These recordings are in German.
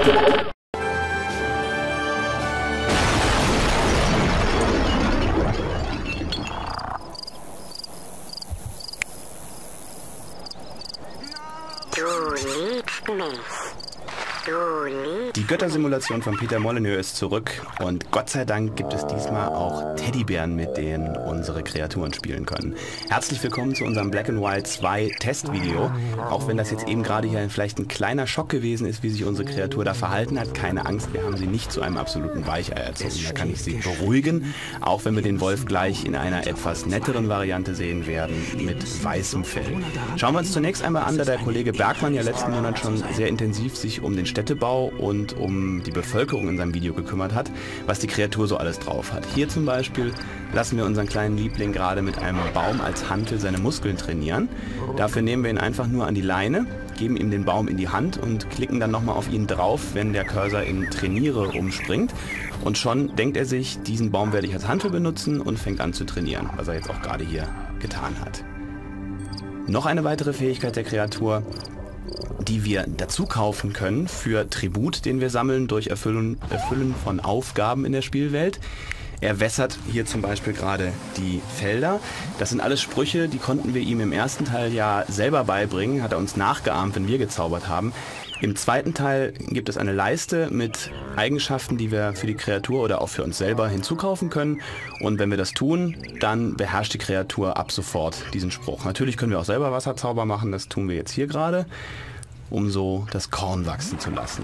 Die Göttersimulation von Peter Molyneux ist zurück und Gott sei Dank gibt es diesmal auch Teddybären, mit denen unsere Kreaturen spielen können. Herzlich willkommen zu unserem Black and White 2 Testvideo. Auch wenn das jetzt eben gerade hier vielleicht ein kleiner Schock gewesen ist, wie sich unsere Kreatur da verhalten hat, keine Angst, wir haben sie nicht zu einem absoluten Weichei erzogen. Da kann ich sie beruhigen, auch wenn wir den Wolf gleich in einer etwas netteren Variante sehen werden, mit weißem Fell. Schauen wir uns zunächst einmal an, da der Kollege Bergmann ja letzten Monat schon sehr intensiv sich um den Städtebau und um die Bevölkerung in seinem Video gekümmert hat, was die Kreatur so alles drauf hat. Hier zum Beispiel lassen wir unseren kleinen Liebling gerade mit einem Baum als Hantel seine Muskeln trainieren. Dafür nehmen wir ihn einfach nur an die Leine, geben ihm den Baum in die Hand und klicken dann nochmal auf ihn drauf, wenn der Cursor in Trainiere umspringt. Und schon denkt er sich, diesen Baum werde ich als Hantel benutzen und fängt an zu trainieren, was er jetzt auch gerade hier getan hat. Noch eine weitere Fähigkeit der Kreatur, die wir dazu kaufen können für Tribut, den wir sammeln durch Erfüllen von Aufgaben in der Spielwelt. Er wässert hier zum Beispiel gerade die Felder. Das sind alles Sprüche, die konnten wir ihm im ersten Teil ja selber beibringen, hat er uns nachgeahmt, wenn wir gezaubert haben. Im zweiten Teil gibt es eine Leiste mit Eigenschaften, die wir für die Kreatur oder auch für uns selber hinzukaufen können. Und wenn wir das tun, dann beherrscht die Kreatur ab sofort diesen Spruch. Natürlich können wir auch selber Wasserzauber machen, das tun wir jetzt hier gerade, um so das Korn wachsen zu lassen.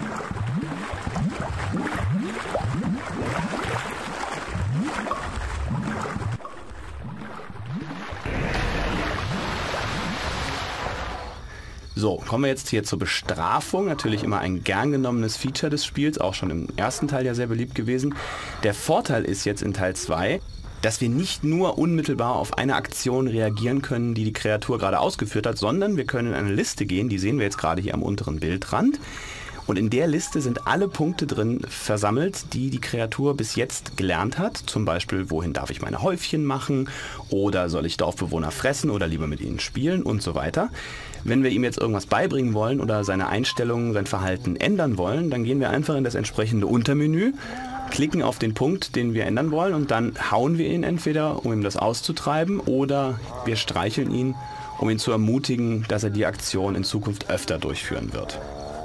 So, kommen wir jetzt hier zur Bestrafung. Natürlich immer ein gern genommenes Feature des Spiels, auch schon im ersten Teil ja sehr beliebt gewesen. Der Vorteil ist jetzt in Teil 2, dass wir nicht nur unmittelbar auf eine Aktion reagieren können, die die Kreatur gerade ausgeführt hat, sondern wir können in eine Liste gehen, die sehen wir jetzt gerade hier am unteren Bildrand. Und in der Liste sind alle Punkte drin versammelt, die die Kreatur bis jetzt gelernt hat. Zum Beispiel, wohin darf ich meine Häufchen machen oder soll ich Dorfbewohner fressen oder lieber mit ihnen spielen und so weiter. Wenn wir ihm jetzt irgendwas beibringen wollen oder seine Einstellungen, sein Verhalten ändern wollen, dann gehen wir einfach in das entsprechende Untermenü, klicken auf den Punkt, den wir ändern wollen und dann hauen wir ihn entweder, um ihm das auszutreiben, oder wir streicheln ihn, um ihn zu ermutigen, dass er die Aktion in Zukunft öfter durchführen wird.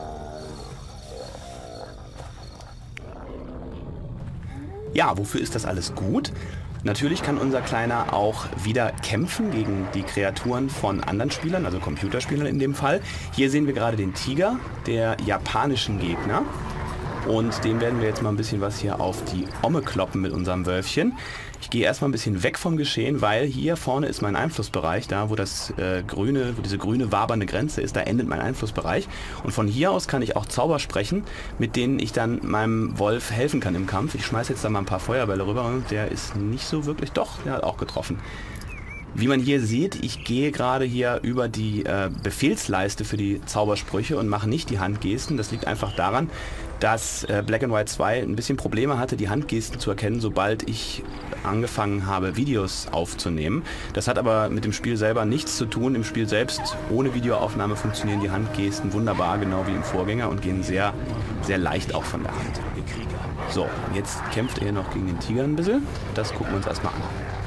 Ja, wofür ist das alles gut? Natürlich kann unser Kleiner auch wieder kämpfen gegen die Kreaturen von anderen Spielern, also Computerspielern in dem Fall. Hier sehen wir gerade den Tiger, der japanischen Gegner. Und dem werden wir jetzt mal ein bisschen was hier auf die Omme kloppen mit unserem Wölfchen. Ich gehe erstmal ein bisschen weg vom Geschehen, weil hier vorne ist mein Einflussbereich, da wo das wo diese grüne wabernde Grenze ist, da endet mein Einflussbereich. Und von hier aus kann ich auch Zauber sprechen, mit denen ich dann meinem Wolf helfen kann im Kampf. Ich schmeiße jetzt da mal ein paar Feuerbälle rüber und der ist nicht so wirklich, doch, der hat auch getroffen. Wie man hier sieht, ich gehe gerade hier über die Befehlsleiste für die Zaubersprüche und mache nicht die Handgesten. Das liegt einfach daran, dass Black and White 2 ein bisschen Probleme hatte, die Handgesten zu erkennen, sobald ich angefangen habe, Videos aufzunehmen. Das hat aber mit dem Spiel selber nichts zu tun. Im Spiel selbst, ohne Videoaufnahme, funktionieren die Handgesten wunderbar, genau wie im Vorgänger, und gehen sehr, sehr leicht auch von der Hand. So, jetzt kämpft er noch gegen den Tiger ein bisschen. Das gucken wir uns erstmal an.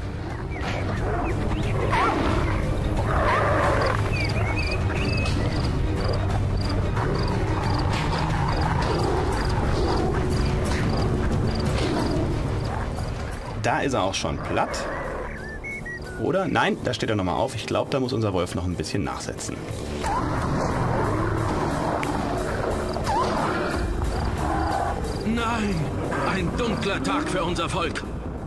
Da ist er auch schon platt. Oder? Nein, da steht er nochmal auf. Ich glaube, da muss unser Wolf noch ein bisschen nachsetzen. Nein! Ein dunkler Tag für unser Volk!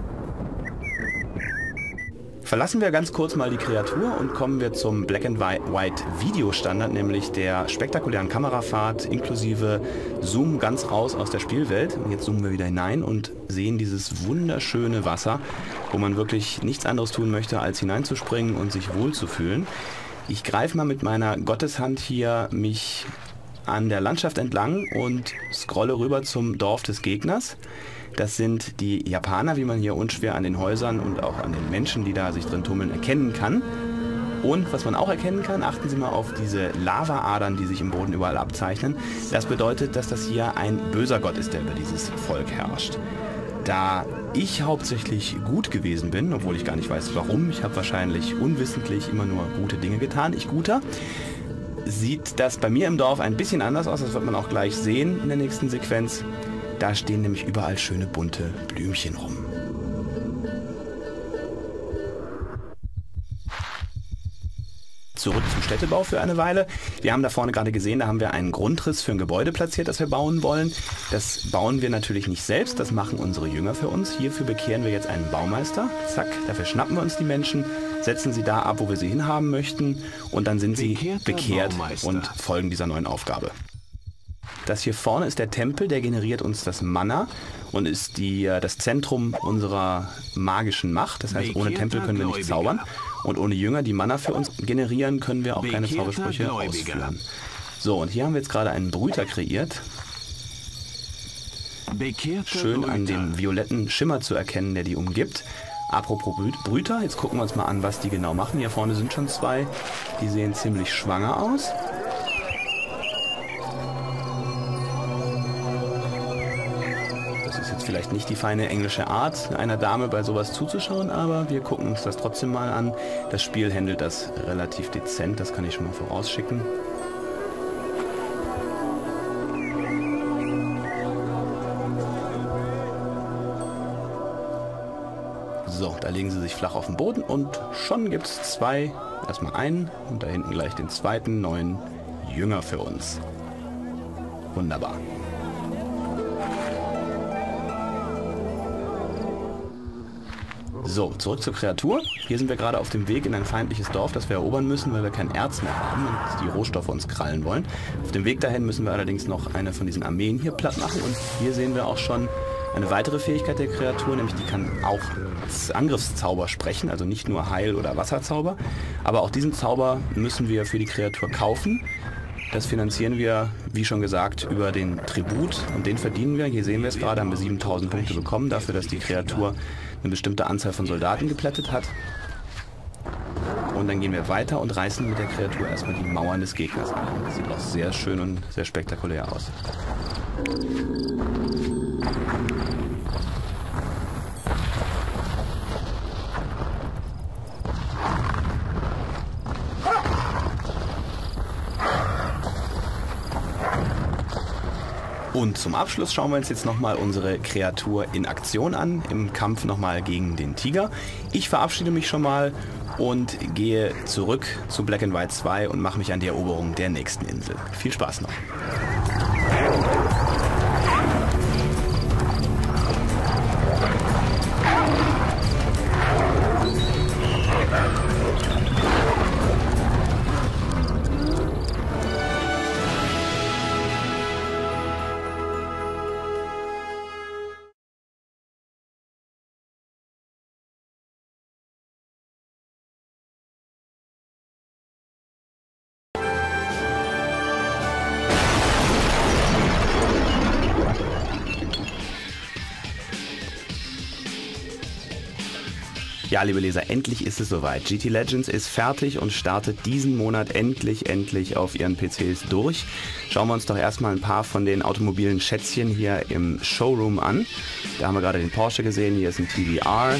Verlassen wir ganz kurz mal die Kreatur und kommen wir zum Black and White Videostandard, nämlich der spektakulären Kamerafahrt inklusive Zoom ganz raus aus der Spielwelt. Und jetzt zoomen wir wieder hinein und sehen dieses wunderschöne Wasser, wo man wirklich nichts anderes tun möchte, als hineinzuspringen und sich wohlzufühlen. Ich greife mal mit meiner Gotteshand hier mich an der Landschaft entlang und scrolle rüber zum Dorf des Gegners. Das sind die Japaner, wie man hier unschwer an den Häusern und auch an den Menschen, die da sich drin tummeln, erkennen kann. Und was man auch erkennen kann, achten Sie mal auf diese Lavaadern, die sich im Boden überall abzeichnen. Das bedeutet, dass das hier ein böser Gott ist, der über dieses Volk herrscht. Da ich hauptsächlich gut gewesen bin, obwohl ich gar nicht weiß warum, ich habe wahrscheinlich unwissentlich immer nur gute Dinge getan, ich Guter, sieht das bei mir im Dorf ein bisschen anders aus, das wird man auch gleich sehen in der nächsten Sequenz. Da stehen nämlich überall schöne bunte Blümchen rum. Zurück zum Städtebau für eine Weile. Wir haben da vorne gerade gesehen, da haben wir einen Grundriss für ein Gebäude platziert, das wir bauen wollen. Das bauen wir natürlich nicht selbst, das machen unsere Jünger für uns. Hierfür bekehren wir jetzt einen Baumeister. Zack, dafür schnappen wir uns die Menschen, setzen sie da ab, wo wir sie hinhaben möchten und dann sind sie bekehrt und folgen dieser neuen Aufgabe. Das hier vorne ist der Tempel, der generiert uns das Mana und ist das Zentrum unserer magischen Macht. Das heißt, ohne Tempel können wir nicht zaubern. Und ohne Jünger, die Mana für uns generieren, können wir auch keine Zaubersprüche ausführen. So, und hier haben wir jetzt gerade einen Brüter kreiert. Schön an dem violetten Schimmer zu erkennen, der die umgibt. Apropos Brüter, jetzt gucken wir uns mal an, was die genau machen. Hier vorne sind schon zwei, die sehen ziemlich schwanger aus. Vielleicht nicht die feine englische Art einer Dame bei sowas zuzuschauen, aber wir gucken uns das trotzdem mal an. Das Spiel handelt das relativ dezent, das kann ich schon mal vorausschicken. So, da legen sie sich flach auf den Boden und schon gibt es zwei, erstmal einen und da hinten gleich den zweiten neuen Jünger für uns. Wunderbar. So, zurück zur Kreatur. Hier sind wir gerade auf dem Weg in ein feindliches Dorf, das wir erobern müssen, weil wir kein Erz mehr haben und die Rohstoffe uns krallen wollen. Auf dem Weg dahin müssen wir allerdings noch eine von diesen Armeen hier platt machen und hier sehen wir auch schon eine weitere Fähigkeit der Kreatur, nämlich die kann auch Angriffszauber sprechen, also nicht nur Heil- oder Wasserzauber, aber auch diesen Zauber müssen wir für die Kreatur kaufen. Das finanzieren wir, wie schon gesagt, über den Tribut und den verdienen wir. Hier sehen wir es gerade, haben wir 7000 Punkte bekommen, dafür, dass die Kreatur eine bestimmte Anzahl von Soldaten geplättet hat. Und dann gehen wir weiter und reißen mit der Kreatur erstmal die Mauern des Gegners an. Das sieht auch sehr schön und sehr spektakulär aus. Und zum Abschluss schauen wir uns jetzt nochmal unsere Kreatur in Aktion an, im Kampf nochmal gegen den Tiger. Ich verabschiede mich schon mal und gehe zurück zu Black and White 2 und mache mich an die Eroberung der nächsten Insel. Viel Spaß noch! Ja, liebe Leser, endlich ist es soweit. GT Legends ist fertig und startet diesen Monat endlich auf Ihren PCs durch. Schauen wir uns doch erstmal ein paar von den automobilen Schätzchen hier im Showroom an. Da haben wir gerade den Porsche gesehen, hier ist ein TVR.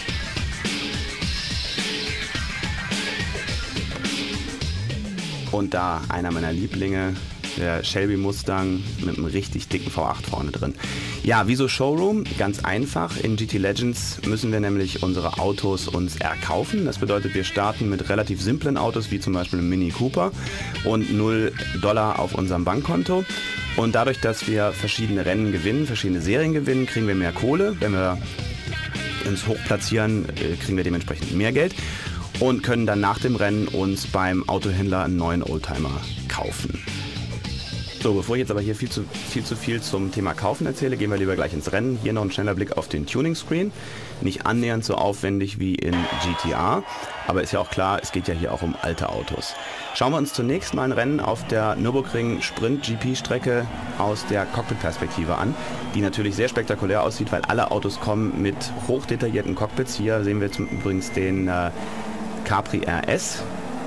Und da einer meiner Lieblinge, der Shelby Mustang mit einem richtig dicken V8 vorne drin. Ja, wieso Showroom? Ganz einfach. In GT Legends müssen wir nämlich unsere Autos uns erkaufen. Das bedeutet, wir starten mit relativ simplen Autos, wie zum Beispiel einem Mini Cooper und $0 auf unserem Bankkonto. Und dadurch, dass wir verschiedene Rennen gewinnen, verschiedene Serien gewinnen, kriegen wir mehr Kohle. Wenn wir uns hoch platzieren, kriegen wir dementsprechend mehr Geld und können dann nach dem Rennen uns beim Autohändler einen neuen Oldtimer kaufen. So, bevor ich jetzt aber hier viel zu viel zum Thema Kaufen erzähle, gehen wir lieber gleich ins Rennen. Hier noch ein schneller Blick auf den Tuning-Screen. Nicht annähernd so aufwendig wie in GTA, aber ist ja auch klar, es geht ja hier auch um alte Autos. Schauen wir uns zunächst mal ein Rennen auf der Nürburgring Sprint GP-Strecke aus der Cockpit-Perspektive an, die natürlich sehr spektakulär aussieht, weil alle Autos kommen mit hochdetaillierten Cockpits. Hier sehen wir übrigens den Capri RS.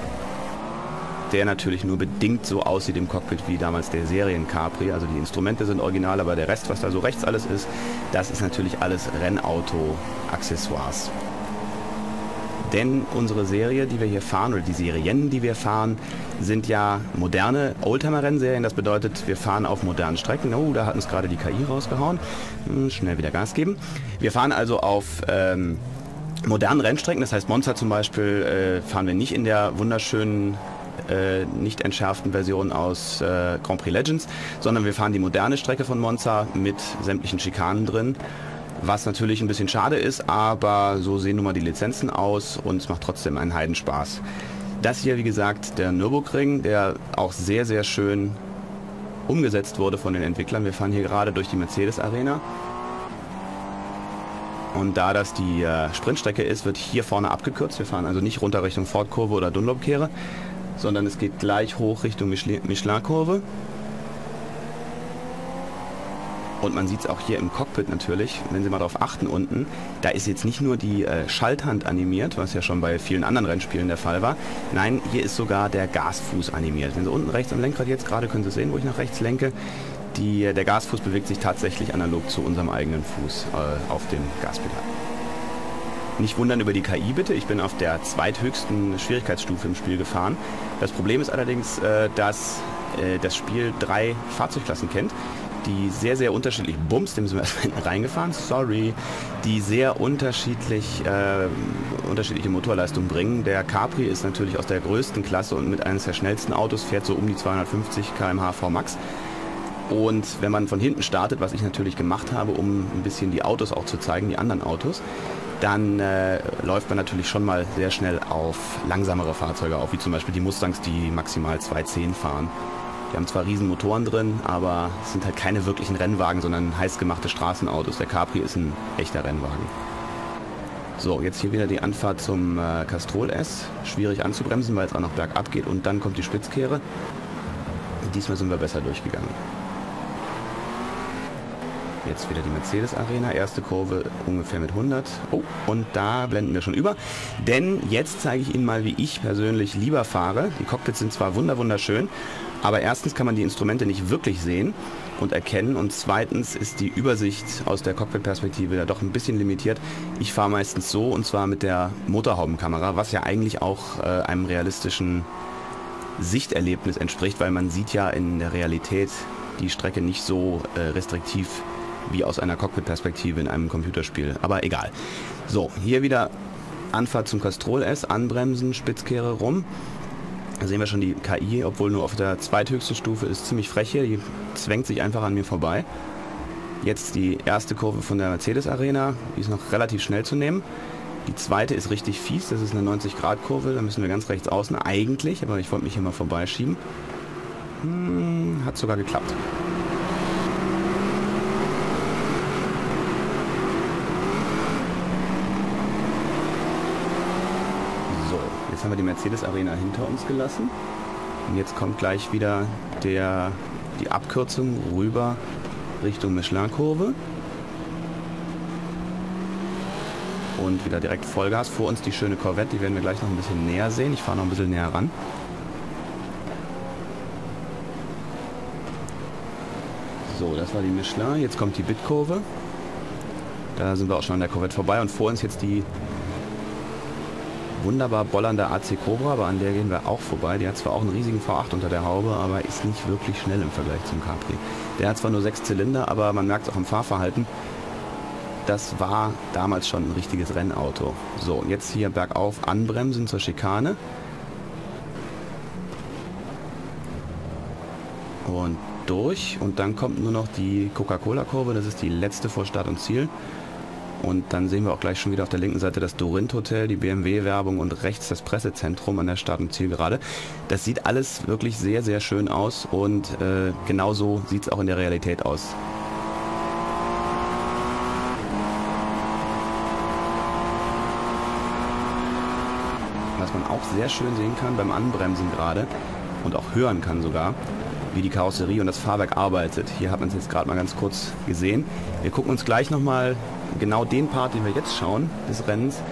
der natürlich nur bedingt so aussieht im Cockpit wie damals der Serien Capri. Also die Instrumente sind original, aber der Rest, was da so rechts alles ist, das ist natürlich alles Rennauto-Accessoires. Denn unsere Serie, die wir hier fahren, oder die Serien, die wir fahren, sind ja moderne Oldtimer-Rennserien. Das bedeutet, wir fahren auf modernen Strecken. Oh, da hat uns gerade die KI rausgehauen. Schnell wieder Gas geben. Wir fahren also auf modernen Rennstrecken. Das heißt, Monza zum Beispiel fahren wir nicht in der wunderschönen, nicht entschärften Version aus Grand Prix Legends, sondern wir fahren die moderne Strecke von Monza mit sämtlichen Schikanen drin. Was natürlich ein bisschen schade ist, aber so sehen nun mal die Lizenzen aus und es macht trotzdem einen Heidenspaß. Das hier, wie gesagt, der Nürburgring, der auch sehr, sehr schön umgesetzt wurde von den Entwicklern. Wir fahren hier gerade durch die Mercedes Arena. Und da das die Sprintstrecke ist, wird hier vorne abgekürzt. Wir fahren also nicht runter Richtung Ford-Kurve oder Dunlop-Kehre, sondern es geht gleich hoch Richtung Michelin-Kurve. Und man sieht es auch hier im Cockpit natürlich, wenn Sie mal darauf achten unten, da ist jetzt nicht nur die Schalthand animiert, was ja schon bei vielen anderen Rennspielen der Fall war. Nein, hier ist sogar der Gasfuß animiert. Wenn Sie unten rechts am Lenkrad jetzt gerade, können Sie sehen, wo ich nach rechts lenke, der Gasfuß bewegt sich tatsächlich analog zu unserem eigenen Fuß auf dem Gaspedal. Nicht wundern über die KI bitte, ich bin auf der zweithöchsten Schwierigkeitsstufe im Spiel gefahren. Das Problem ist allerdings, dass das Spiel 3 Fahrzeugklassen kennt, die sehr, sehr unterschiedlich, bums, dem sind wir erst hinten reingefahren, sorry, die sehr unterschiedliche Motorleistung bringen. Der Capri ist natürlich aus der größten Klasse und mit eines der schnellsten Autos, fährt so um die 250 km/h VMAX. Und wenn man von hinten startet, was ich natürlich gemacht habe, um ein bisschen die Autos auch zu zeigen, die anderen Autos, dann läuft man natürlich schon mal sehr schnell auf langsamere Fahrzeuge auf, wie zum Beispiel die Mustangs, die maximal 210 fahren. Die haben zwar riesen Motoren drin, aber es sind halt keine wirklichen Rennwagen, sondern heiß gemachte Straßenautos. Der Capri ist ein echter Rennwagen. So, jetzt hier wieder die Anfahrt zum Castrol S. Schwierig anzubremsen, weil es auch noch bergab geht und dann kommt die Spitzkehre. Diesmal sind wir besser durchgegangen. Jetzt wieder die Mercedes Arena, erste Kurve ungefähr mit 100. Oh, und da blenden wir schon über. Denn jetzt zeige ich Ihnen mal, wie ich persönlich lieber fahre. Die Cockpits sind zwar wunderschön, aber erstens kann man die Instrumente nicht wirklich sehen und erkennen. Und zweitens ist die Übersicht aus der Cockpit-Perspektive ja doch ein bisschen limitiert. Ich fahre meistens so, und zwar mit der Motorhaubenkamera, was ja eigentlich auch einem realistischen Sichterlebnis entspricht, weil man sieht ja in der Realität die Strecke nicht so restriktiv wie aus einer Cockpit-Perspektive in einem Computerspiel. Aber egal. So, hier wieder Anfahrt zum Castrol S, anbremsen, Spitzkehre rum. Da sehen wir schon die KI, obwohl nur auf der zweithöchsten Stufe ist, ziemlich frech hier. Die zwängt sich einfach an mir vorbei. Jetzt die erste Kurve von der Mercedes Arena. Die ist noch relativ schnell zu nehmen. Die zweite ist richtig fies. Das ist eine 90-Grad-Kurve. Da müssen wir ganz rechts außen eigentlich. Aber ich wollte mich hier mal vorbeischieben. Hat sogar geklappt. Jetzt haben wir die Mercedes Arena hinter uns gelassen und jetzt kommt gleich wieder die Abkürzung rüber Richtung Michelin-Kurve und wieder direkt Vollgas. Vor uns die schöne Corvette, die werden wir gleich noch ein bisschen näher sehen. Ich fahre noch ein bisschen näher ran. So, das war die Michelin, jetzt kommt die Bitkurve. Da sind wir auch schon an der Corvette vorbei und vor uns jetzt die wunderbar bollernde AC Cobra, aber an der gehen wir auch vorbei. Die hat zwar auch einen riesigen V8 unter der Haube, aber ist nicht wirklich schnell im Vergleich zum Capri. Der hat zwar nur 6 Zylinder, aber man merkt es auch im Fahrverhalten. Das war damals schon ein richtiges Rennauto. So, jetzt hier bergauf anbremsen zur Schikane. Und durch. Und dann kommt nur noch die Coca-Cola-Kurve. Das ist die letzte vor Start und Ziel. Und dann sehen wir auch gleich schon wieder auf der linken Seite das Dorint Hotel, die BMW-Werbung und rechts das Pressezentrum an der Start- und Zielgerade. Das sieht alles wirklich sehr, sehr schön aus und genauso sieht es auch in der Realität aus. Was man auch sehr schön sehen kann beim Anbremsen gerade und auch hören kann sogar, wie die Karosserie und das Fahrwerk arbeitet. Hier hat man es jetzt gerade mal ganz kurz gesehen. Wir gucken uns gleich nochmal genau den Part, den wir jetzt schauen, des Rennens,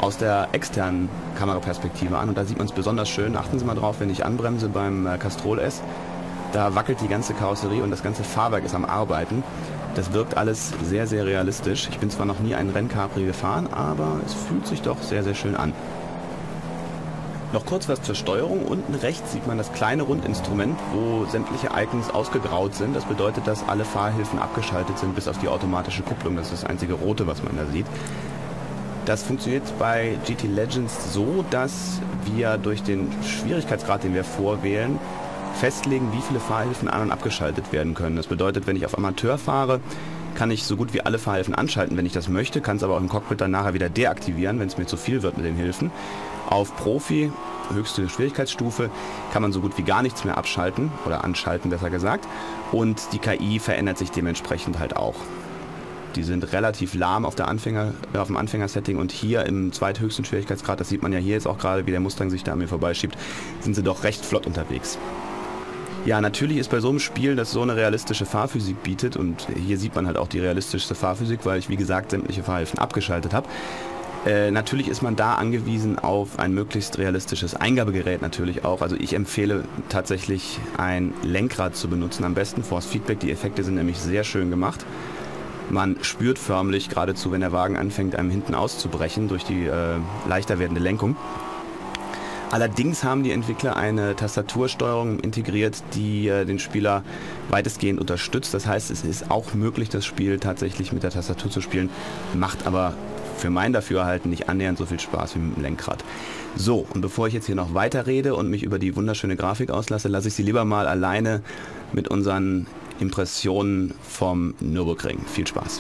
aus der externen Kameraperspektive an und da sieht man es besonders schön. Achten Sie mal drauf, wenn ich anbremse beim Castrol S, da wackelt die ganze Karosserie und das ganze Fahrwerk ist am Arbeiten. Das wirkt alles sehr, sehr realistisch. Ich bin zwar noch nie einen Renncapri gefahren, aber es fühlt sich doch sehr, sehr schön an. Noch kurz was zur Steuerung. Unten rechts sieht man das kleine Rundinstrument, wo sämtliche Icons ausgegraut sind. Das bedeutet, dass alle Fahrhilfen abgeschaltet sind, bis auf die automatische Kupplung. Das ist das einzige Rote, was man da sieht. Das funktioniert bei GT Legends so, dass wir durch den Schwierigkeitsgrad, den wir vorwählen, festlegen, wie viele Fahrhilfen an- und abgeschaltet werden können. Das bedeutet, wenn ich auf Amateur fahre, kann ich so gut wie alle Fahrhilfen anschalten, wenn ich das möchte, kann es aber auch im Cockpit dann nachher wieder deaktivieren, wenn es mir zu viel wird mit den Hilfen. Auf Profi, höchste Schwierigkeitsstufe, kann man so gut wie gar nichts mehr abschalten oder anschalten, besser gesagt. Und die KI verändert sich dementsprechend halt auch. Die sind relativ lahm auf dem Anfängersetting und hier im zweithöchsten Schwierigkeitsgrad, das sieht man ja hier jetzt auch gerade, wie der Mustang sich da an mir vorbeischiebt, sind sie doch recht flott unterwegs. Ja, natürlich ist bei so einem Spiel, das so eine realistische Fahrphysik bietet, und hier sieht man halt auch die realistischste Fahrphysik, weil ich wie gesagt sämtliche Fahrhilfen abgeschaltet habe. Natürlich ist man da angewiesen auf ein möglichst realistisches Eingabegerät natürlich auch. Also ich empfehle tatsächlich ein Lenkrad zu benutzen, am besten Force Feedback. Die Effekte sind nämlich sehr schön gemacht. Man spürt förmlich, geradezu wenn der Wagen anfängt, einem hinten auszubrechen durch die leichter werdende Lenkung. Allerdings haben die Entwickler eine Tastatursteuerung integriert, die den Spieler weitestgehend unterstützt. Das heißt, es ist auch möglich, das Spiel tatsächlich mit der Tastatur zu spielen, macht aber für mein Dafürhalten nicht annähernd so viel Spaß wie mit dem Lenkrad. So, und bevor ich jetzt hier noch weiter rede und mich über die wunderschöne Grafik auslasse, lasse ich Sie lieber mal alleine mit unseren Impressionen vom Nürburgring. Viel Spaß!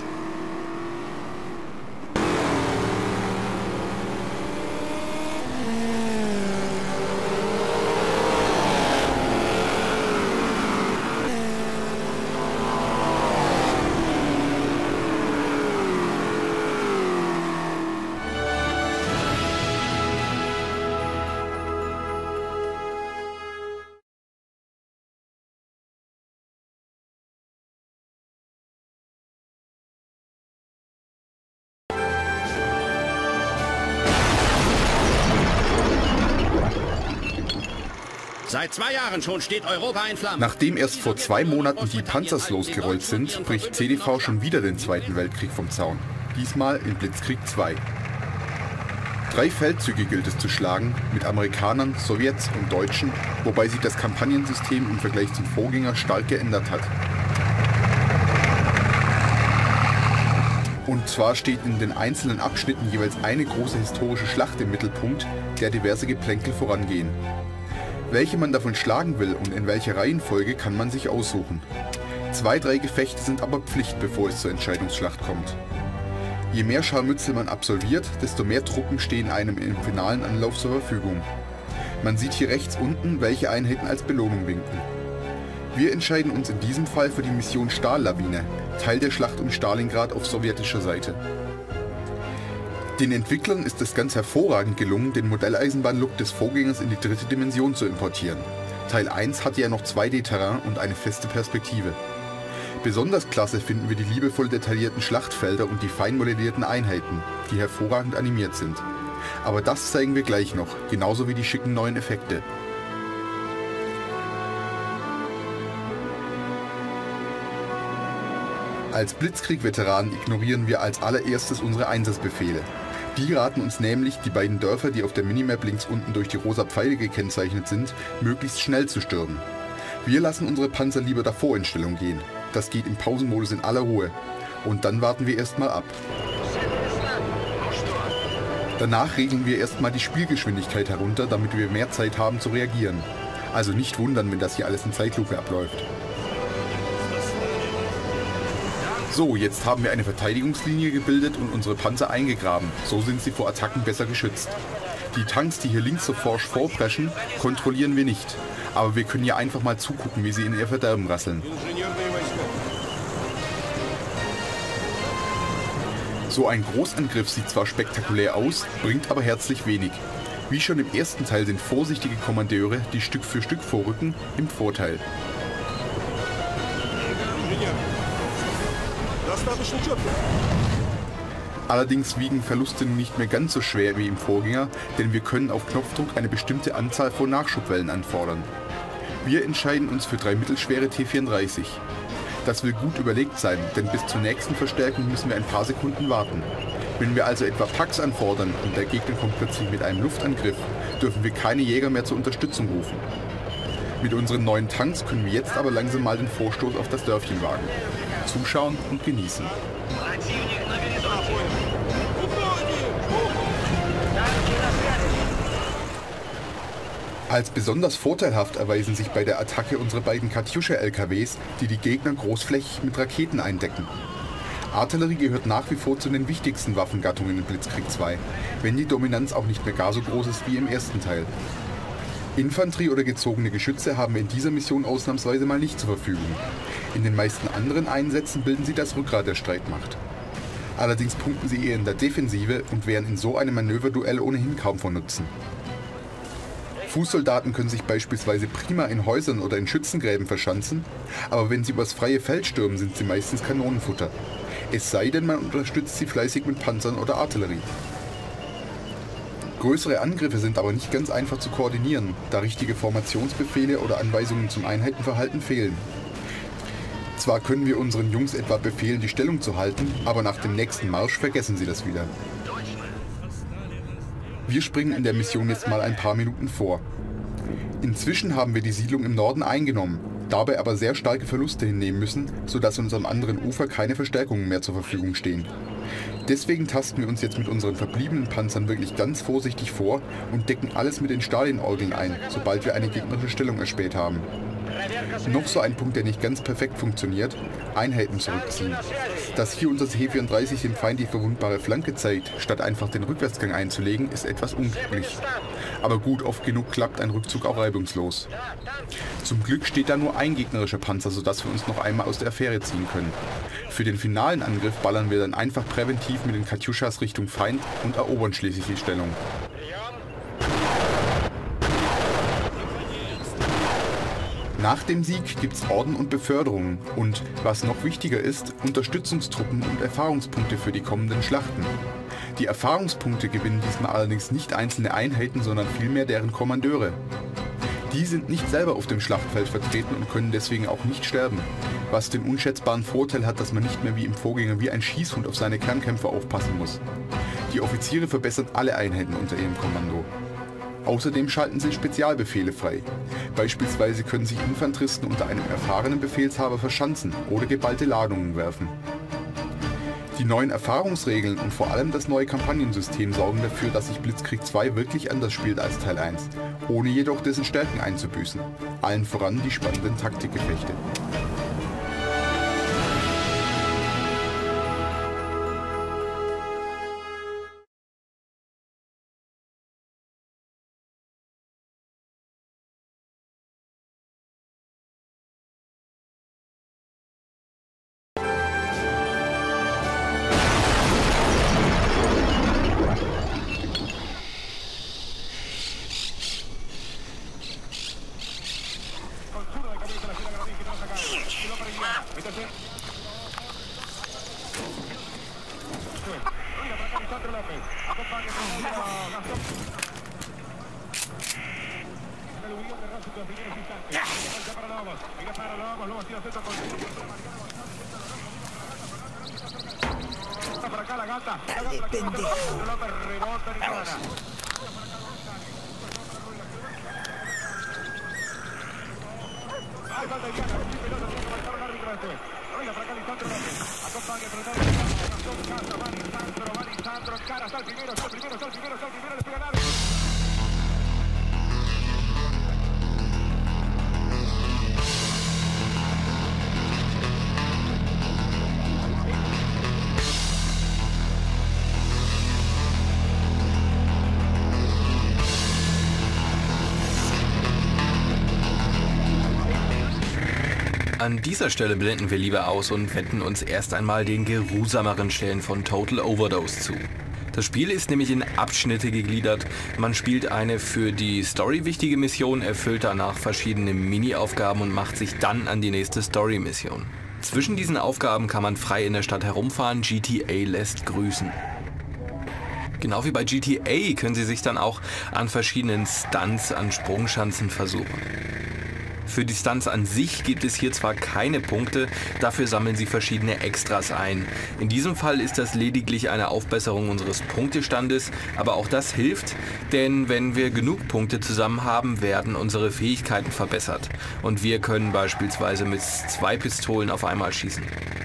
Seit 2 Jahren schon steht Europa in Flammen. Nachdem erst vor 2 Monaten die Panzers losgerollt sind, bricht CDV schon wieder den Zweiten Weltkrieg vom Zaun. Diesmal in Blitzkrieg 2. 3 Feldzüge gilt es zu schlagen, mit Amerikanern, Sowjets und Deutschen, wobei sich das Kampagnensystem im Vergleich zum Vorgänger stark geändert hat. Und zwar steht in den einzelnen Abschnitten jeweils eine große historische Schlacht im Mittelpunkt, der diverse Geplänkel vorangehen. Welche man davon schlagen will und in welcher Reihenfolge, kann man sich aussuchen. 2, 3 Gefechte sind aber Pflicht, bevor es zur Entscheidungsschlacht kommt. Je mehr Scharmützel man absolviert, desto mehr Truppen stehen einem im finalen Anlauf zur Verfügung. Man sieht hier rechts unten, welche Einheiten als Belohnung winken. Wir entscheiden uns in diesem Fall für die Mission Stahllawine, Teil der Schlacht um Stalingrad auf sowjetischer Seite. Den Entwicklern ist es ganz hervorragend gelungen, den Modelleisenbahn-Look des Vorgängers in die 3. Dimension zu importieren. Teil 1 hatte ja noch 2D-Terrain und eine feste Perspektive. Besonders klasse finden wir die liebevoll detaillierten Schlachtfelder und die fein modellierten Einheiten, die hervorragend animiert sind. Aber das zeigen wir gleich noch, genauso wie die schicken neuen Effekte. Als Blitzkrieg-Veteranen ignorieren wir als allererstes unsere Einsatzbefehle. Die raten uns nämlich, die beiden Dörfer, die auf der Minimap links unten durch die rosa Pfeile gekennzeichnet sind, möglichst schnell zu stürmen. Wir lassen unsere Panzer lieber davor in Stellung gehen. Das geht im Pausenmodus in aller Ruhe. Und dann warten wir erstmal ab. Danach regeln wir erstmal die Spielgeschwindigkeit herunter, damit wir mehr Zeit haben zu reagieren. Also nicht wundern, wenn das hier alles in Zeitlupe abläuft. So, jetzt haben wir eine Verteidigungslinie gebildet und unsere Panzer eingegraben. So sind sie vor Attacken besser geschützt. Die Tanks, die hier links so forsch vorpreschen, kontrollieren wir nicht. Aber wir können ja einfach mal zugucken, wie sie in ihr Verderben rasseln. So ein Großangriff sieht zwar spektakulär aus, bringt aber herzlich wenig. Wie schon im ersten Teil sind vorsichtige Kommandeure, die Stück für Stück vorrücken, im Vorteil. Allerdings wiegen Verluste nun nicht mehr ganz so schwer wie im Vorgänger, denn wir können auf Knopfdruck eine bestimmte Anzahl von Nachschubwellen anfordern. Wir entscheiden uns für 3 mittelschwere T-34. Das will gut überlegt sein, denn bis zur nächsten Verstärkung müssen wir ein paar Sekunden warten. Wenn wir also etwa Packs anfordern und der Gegner kommt plötzlich mit einem Luftangriff, dürfen wir keine Jäger mehr zur Unterstützung rufen. Mit unseren neuen Tanks können wir jetzt aber langsam mal den Vorstoß auf das Dörfchen wagen. Zuschauen und genießen. Als besonders vorteilhaft erweisen sich bei der Attacke unsere beiden Katjuscha-LKWs, die die Gegner großflächig mit Raketen eindecken. Artillerie gehört nach wie vor zu den wichtigsten Waffengattungen in Blitzkrieg 2, wenn die Dominanz auch nicht mehr gar so groß ist wie im ersten Teil. Infanterie oder gezogene Geschütze haben wir in dieser Mission ausnahmsweise mal nicht zur Verfügung. In den meisten anderen Einsätzen bilden sie das Rückgrat der Streitmacht. Allerdings punkten sie eher in der Defensive und wären in so einem Manöverduell ohnehin kaum von Nutzen. Fußsoldaten können sich beispielsweise prima in Häusern oder in Schützengräben verschanzen, aber wenn sie übers freie Feld stürmen, sind sie meistens Kanonenfutter. Es sei denn, man unterstützt sie fleißig mit Panzern oder Artillerie. Größere Angriffe sind aber nicht ganz einfach zu koordinieren, da richtige Formationsbefehle oder Anweisungen zum Einheitenverhalten fehlen. Zwar können wir unseren Jungs etwa befehlen, die Stellung zu halten, aber nach dem nächsten Marsch vergessen sie das wieder. Wir springen in der Mission jetzt mal ein paar Minuten vor. Inzwischen haben wir die Siedlung im Norden eingenommen, dabei aber sehr starke Verluste hinnehmen müssen, sodass uns am anderen Ufer keine Verstärkungen mehr zur Verfügung stehen. Deswegen tasten wir uns jetzt mit unseren verbliebenen Panzern wirklich ganz vorsichtig vor und decken alles mit den Stalinorgeln ein, sobald wir eine gegnerische Stellung erspäht haben. Noch so ein Punkt, der nicht ganz perfekt funktioniert: Einheiten zurückziehen. Dass hier unser T-34 dem Feind die verwundbare Flanke zeigt, statt einfach den Rückwärtsgang einzulegen, ist etwas unglücklich. Aber gut, oft genug klappt ein Rückzug auch reibungslos. Zum Glück steht da nur ein gegnerischer Panzer, sodass wir uns noch einmal aus der Affäre ziehen können. Für den finalen Angriff ballern wir dann einfach präventiv mit den Katjuschas Richtung Feind und erobern schließlich die Stellung. Nach dem Sieg gibt's Orden und Beförderungen und, was noch wichtiger ist, Unterstützungstruppen und Erfahrungspunkte für die kommenden Schlachten. Die Erfahrungspunkte gewinnen diesmal allerdings nicht einzelne Einheiten, sondern vielmehr deren Kommandeure. Die sind nicht selber auf dem Schlachtfeld vertreten und können deswegen auch nicht sterben, was den unschätzbaren Vorteil hat, dass man nicht mehr wie im Vorgänger wie ein Schießhund auf seine Kernkämpfer aufpassen muss. Die Offiziere verbessern alle Einheiten unter ihrem Kommando. Außerdem schalten sie Spezialbefehle frei. Beispielsweise können sich Infanteristen unter einem erfahrenen Befehlshaber verschanzen oder geballte Ladungen werfen. Die neuen Erfahrungsregeln und vor allem das neue Kampagnensystem sorgen dafür, dass sich Blitzkrieg 2 wirklich anders spielt als Teil 1, ohne jedoch dessen Stärken einzubüßen. Allen voran die spannenden Taktikgefechte. Dale, pendejo. Vamos. An dieser Stelle blenden wir lieber aus und wenden uns erst einmal den geruhsameren Stellen von Total Overdose zu. Das Spiel ist nämlich in Abschnitte gegliedert. Man spielt eine für die Story wichtige Mission, erfüllt danach verschiedene Mini-Aufgaben und macht sich dann an die nächste Story-Mission. Zwischen diesen Aufgaben kann man frei in der Stadt herumfahren. GTA lässt grüßen. Genau wie bei GTA können Sie sich dann auch an verschiedenen Stunts an Sprungschanzen versuchen. Für die Stunts an sich gibt es hier zwar keine Punkte, dafür sammeln Sie verschiedene Extras ein. In diesem Fall ist das lediglich eine Aufbesserung unseres Punktestandes, aber auch das hilft, denn wenn wir genug Punkte zusammen haben, werden unsere Fähigkeiten verbessert und wir können beispielsweise mit 2 Pistolen auf einmal schießen.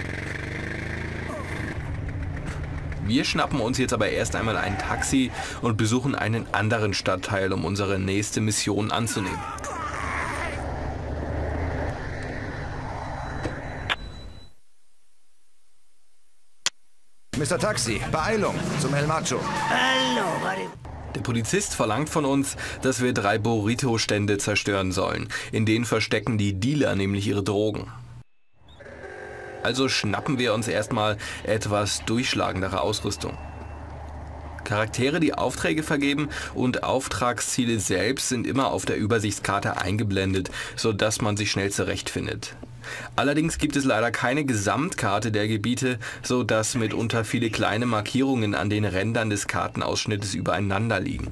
Wir schnappen uns jetzt aber erst einmal ein Taxi und besuchen einen anderen Stadtteil, um unsere nächste Mission anzunehmen. Mr. Taxi, Beeilung, zum El Macho. Der Polizist verlangt von uns, dass wir 3 Burrito-Stände zerstören sollen. In denen verstecken die Dealer nämlich ihre Drogen. Also schnappen wir uns erstmal etwas durchschlagendere Ausrüstung. Charaktere, die Aufträge vergeben und Auftragsziele selbst sind immer auf der Übersichtskarte eingeblendet, sodass man sich schnell zurechtfindet. Allerdings gibt es leider keine Gesamtkarte der Gebiete, sodass mitunter viele kleine Markierungen an den Rändern des Kartenausschnittes übereinander liegen.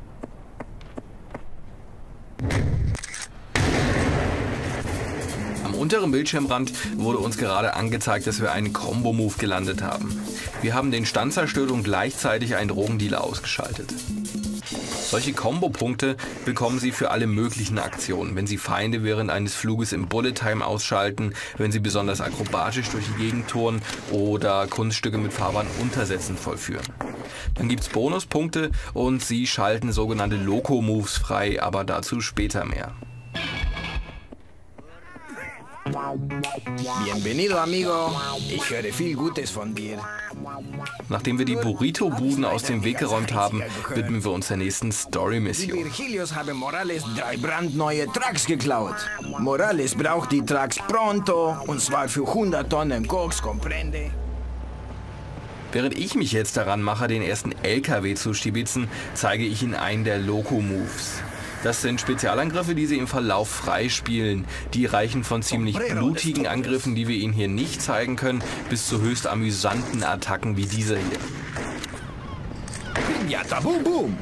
Am unteren Bildschirmrand wurde uns gerade angezeigt, dass wir einen Combo-Move gelandet haben. Wir haben den Stand zerstört und gleichzeitig einen Drogendealer ausgeschaltet. Solche Combo-Punkte bekommen Sie für alle möglichen Aktionen, wenn Sie Feinde während eines Fluges im Bullet Time ausschalten, wenn Sie besonders akrobatisch durch die Gegend touren oder Kunststücke mit fahrbaren Untersätzen vollführen. Dann gibt es Bonuspunkte und Sie schalten sogenannte Loco-Moves frei, aber dazu später mehr. Bienvenido, amigo. Ich höre viel Gutes von dir. Nachdem wir die Burrito-Buden aus dem Weg geräumt haben, widmen wir uns der nächsten Story-Mission. Virgilius habe Morales 3 brandneue Trucks geklaut. Morales braucht die Trucks pronto, und zwar für 100 Tonnen Koks, comprende? Während ich mich jetzt daran mache, den ersten LKW zu stibitzen, zeige ich Ihnen einen der Loco-Moves. Das sind Spezialangriffe, die Sie im Verlauf freispielen. Die reichen von ziemlich blutigen Angriffen, die wir Ihnen hier nicht zeigen können, bis zu höchst amüsanten Attacken wie dieser hier. Pinata, boom, boom!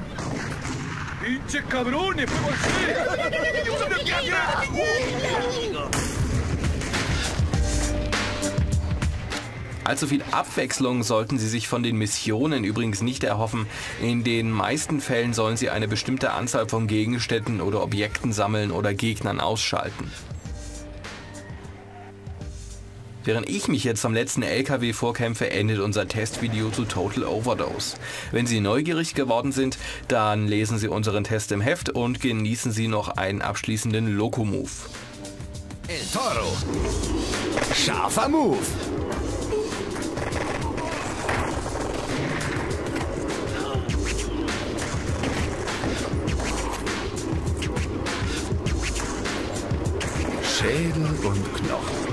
Allzu viel Abwechslung sollten Sie sich von den Missionen übrigens nicht erhoffen. In den meisten Fällen sollen Sie eine bestimmte Anzahl von Gegenständen oder Objekten sammeln oder Gegnern ausschalten. Während ich mich jetzt am letzten LKW vorkämpfe, endet unser Testvideo zu Total Overdose. Wenn Sie neugierig geworden sind, dann lesen Sie unseren Test im Heft und genießen Sie noch einen abschließenden Loco-Move. El Toro. Scharfer Move. Schädel und Knochen.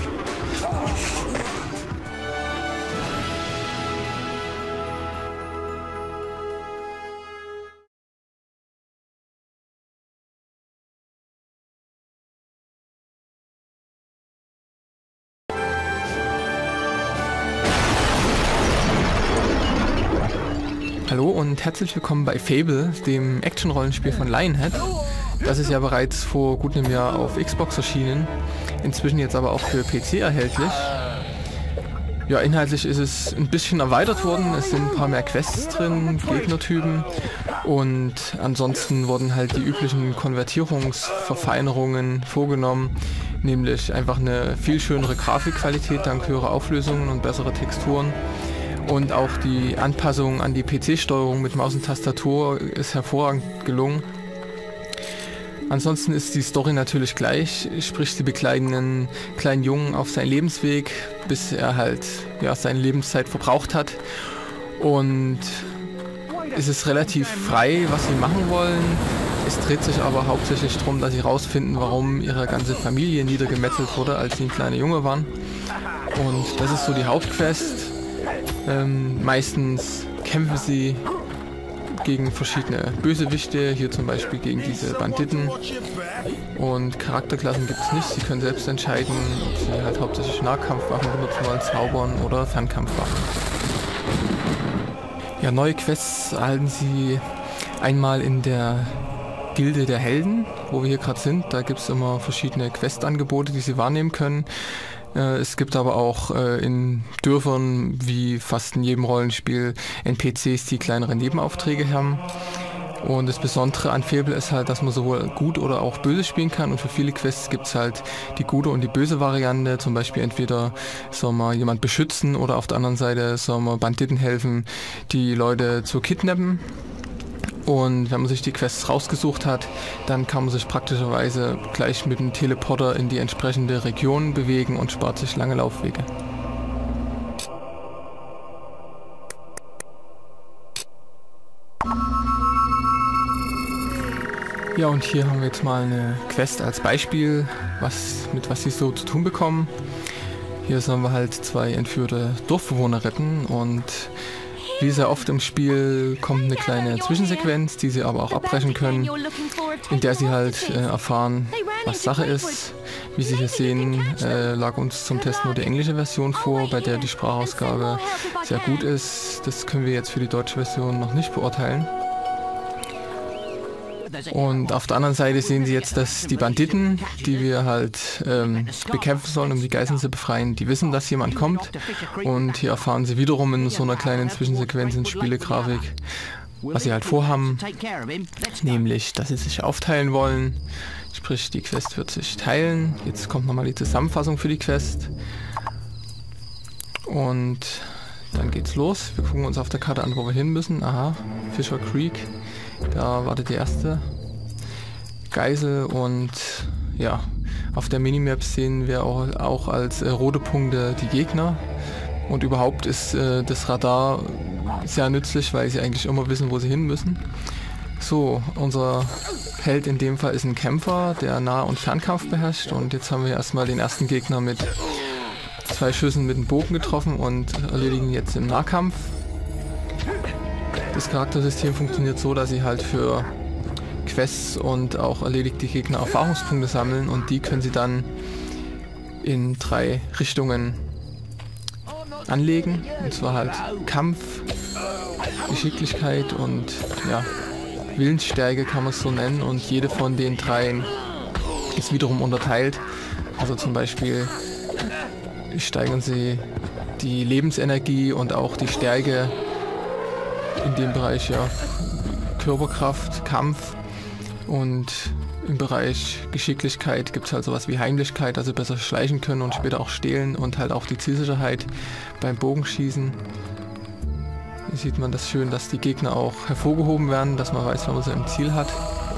Hallo und herzlich willkommen bei Fable, dem Action-Rollenspiel von Lionhead. Das ist ja bereits vor gut einem Jahr auf Xbox erschienen, inzwischen jetzt aber auch für PC erhältlich. Ja, inhaltlich ist es ein bisschen erweitert worden, es sind ein paar mehr Quests drin, Gegnertypen und ansonsten wurden halt die üblichen Konvertierungsverfeinerungen vorgenommen, nämlich einfach eine viel schönere Grafikqualität dank höherer Auflösungen und bessere Texturen. Und auch die Anpassung an die PC-Steuerung mit Maus und Tastatur ist hervorragend gelungen. Ansonsten ist die Story natürlich gleich, sprich sie begleiten einen kleinen Jungen auf seinen Lebensweg, bis er halt ja, seine Lebenszeit verbraucht hat. Und es ist relativ frei, was sie machen wollen. Es dreht sich aber hauptsächlich darum, dass sie rausfinden, warum ihre ganze Familie niedergemetzelt wurde, als sie ein kleiner Junge waren. Und das ist so die Hauptquest. Meistens kämpfen sie gegen verschiedene Bösewichte, hier zum Beispiel gegen diese Banditen. Und Charakterklassen gibt es nicht, sie können selbst entscheiden, ob sie halt hauptsächlich Nahkampfwaffen benutzen wollen, Zaubern oder Fernkampfwaffen. Ja, neue Quests erhalten Sie einmal in der Gilde der Helden, wo wir hier gerade sind. Da gibt es immer verschiedene Questangebote, die Sie wahrnehmen können. Es gibt aber auch in Dörfern, wie fast in jedem Rollenspiel, NPCs, die kleinere Nebenaufträge haben. Und das Besondere an Fable ist halt, dass man sowohl gut oder auch böse spielen kann. Und für viele Quests gibt es halt die gute und die böse Variante. Zum Beispiel entweder soll man jemand beschützen oder auf der anderen Seite soll man Banditen helfen, die Leute zu kidnappen. Und wenn man sich die Quests rausgesucht hat, dann kann man sich praktischerweise gleich mit dem Teleporter in die entsprechende Region bewegen und spart sich lange Laufwege. Ja, und hier haben wir jetzt mal eine Quest als Beispiel, mit was sie so zu tun bekommen. Hier sollen wir halt 2 entführte Dorfbewohner retten und wie sehr oft im Spiel kommt eine kleine Zwischensequenz, die sie aber auch abbrechen können, in der sie halt erfahren, was Sache ist. Wie Sie hier sehen, lag uns zum Test nur die englische Version vor, bei der die Sprachausgabe sehr gut ist. Das können wir jetzt für die deutsche Version noch nicht beurteilen. Und auf der anderen Seite sehen Sie jetzt, dass die Banditen, die wir halt bekämpfen sollen, um die Geiseln zu befreien, die wissen, dass jemand kommt. Und hier erfahren Sie wiederum in so einer kleinen Zwischensequenz in Spielegrafik, was sie halt vorhaben, nämlich, dass sie sich aufteilen wollen. Sprich, die Quest wird sich teilen. Jetzt kommt nochmal die Zusammenfassung für die Quest. Und dann geht's los. Wir gucken uns auf der Karte an, wo wir hin müssen. Aha, Fisher Creek. Da wartet die erste Geisel und ja, auf der Minimap sehen wir auch als rote Punkte die Gegner. Und überhaupt ist das Radar sehr nützlich, weil sie eigentlich immer wissen, wo sie hin müssen. So, unser Held in dem Fall ist ein Kämpfer, der Nah- und Fernkampf beherrscht. Und jetzt haben wir erstmal den ersten Gegner mit 2 Schüssen mit dem Bogen getroffen und erledigen jetzt im Nahkampf. Das Charaktersystem funktioniert so, dass sie halt für Quests und auch erledigte Gegner Erfahrungspunkte sammeln und die können sie dann in 3 Richtungen anlegen. Und zwar halt Kampf, Geschicklichkeit und ja, Willensstärke kann man es so nennen und jede von den 3 ist wiederum unterteilt. Also zum Beispiel steigern sie die Lebensenergie und auch die Stärke in dem Bereich, ja, Körperkraft, Kampf und im Bereich Geschicklichkeit gibt es halt sowas wie Heimlichkeit, also besser schleichen können und später auch stehlen und halt auch die Zielsicherheit beim Bogenschießen. Hier sieht man das schön, dass die Gegner auch hervorgehoben werden, dass man weiß, wann man sie im Ziel hat.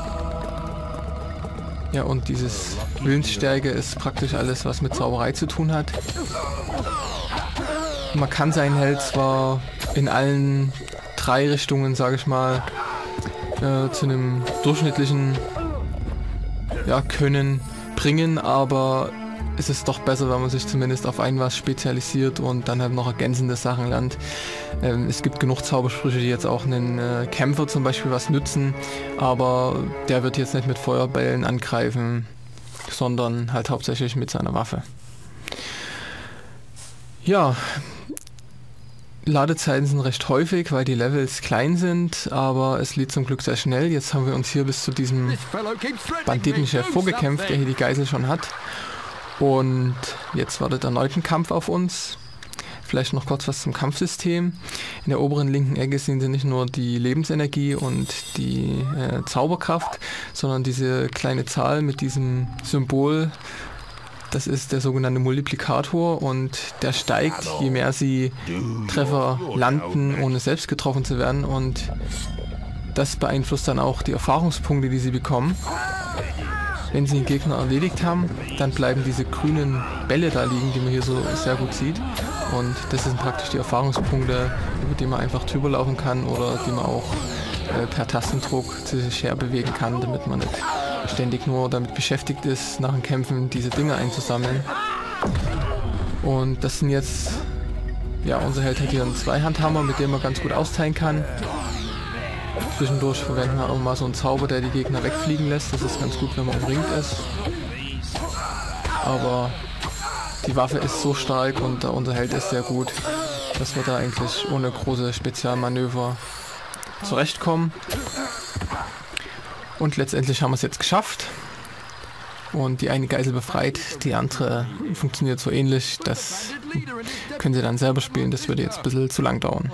Ja, und dieses Willensstärke ist praktisch alles, was mit Zauberei zu tun hat. Man kann seinen Held zwar in allen 3 Richtungen, sage ich mal, zu einem durchschnittlichen Können bringen, aber es ist doch besser, wenn man sich zumindest auf ein was spezialisiert und dann halt noch ergänzende Sachen lernt. Es gibt genug Zaubersprüche, die jetzt auch einen Kämpfer zum Beispiel was nützen, aber der wird jetzt nicht mit Feuerbällen angreifen, sondern halt hauptsächlich mit seiner Waffe. Ja, Ladezeiten sind recht häufig, weil die Levels klein sind, aber es lädt zum Glück sehr schnell. Jetzt haben wir uns hier bis zu diesem Banditenchef vorgekämpft, der hier die Geisel schon hat. Und jetzt wartet erneut ein Kampf auf uns. Vielleicht noch kurz was zum Kampfsystem. In der oberen linken Ecke sehen Sie nicht nur die Lebensenergie und die Zauberkraft, sondern diese kleine Zahl mit diesem Symbol. Das ist der sogenannte Multiplikator und der steigt, je mehr Sie Treffer landen, ohne selbst getroffen zu werden. Und das beeinflusst dann auch die Erfahrungspunkte, die Sie bekommen. Wenn Sie den Gegner erledigt haben, dann bleiben diese grünen Bälle da liegen, die man hier so sehr gut sieht. Und das sind praktisch die Erfahrungspunkte, über die man einfach drüber laufen kann oder die man auch per Tastendruck zu sich her bewegen kann, damit man nicht ständig nur damit beschäftigt ist, nach dem Kämpfen diese Dinge einzusammeln. Und das sind jetzt, ja, unser Held hat hier einen Zweihandhammer, mit dem er ganz gut austeilen kann. Zwischendurch verwenden wir auch mal so einen Zauber, der die Gegner wegfliegen lässt. Das ist ganz gut, wenn man umringt ist. Aber die Waffe ist so stark und unser Held ist sehr gut, dass wir da eigentlich ohne große Spezialmanöver zurechtkommen. Und letztendlich haben wir es jetzt geschafft. Und die eine Geisel befreit, die andere funktioniert so ähnlich. Das können Sie dann selber spielen, das würde jetzt ein bisschen zu lang dauern.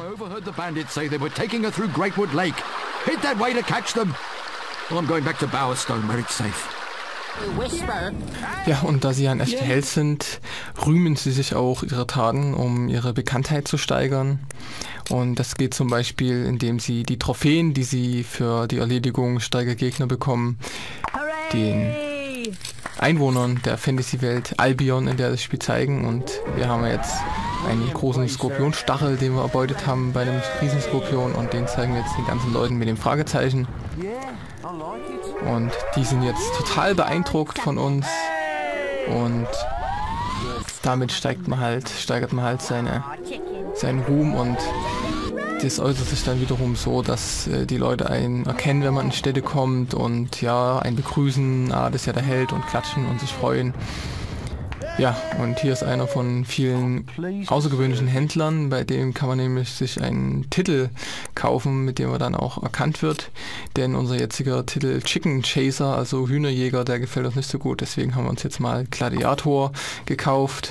Ja, und da sie ja ein echter Held sind, rühmen sie sich auch ihrer Taten, um ihre Bekanntheit zu steigern. Und das geht zum Beispiel, indem sie die Trophäen, die sie für die Erledigung starker Gegner bekommen, den Einwohnern der Fantasy-Welt Albion, in der das Spiel zeigen. Und wir haben jetzt einen großen Skorpionstachel, den wir erbeutet haben bei einem Riesenskorpion, und den zeigen wir jetzt den ganzen Leuten mit dem Fragezeichen. Und die sind jetzt total beeindruckt von uns, und damit steigert man halt seinen Ruhm, und das äußert sich dann wiederum so, dass die Leute einen erkennen, wenn man in Städte kommt, und ja, einen begrüßen, das ist ja der Held, und klatschen und sich freuen. Ja, und hier ist einer von vielen außergewöhnlichen Händlern, bei dem kann man nämlich sich einen Titel kaufen, mit dem er dann auch erkannt wird. Denn unser jetziger Titel Chicken Chaser, also Hühnerjäger, der gefällt uns nicht so gut. Deswegen haben wir uns jetzt mal Gladiator gekauft.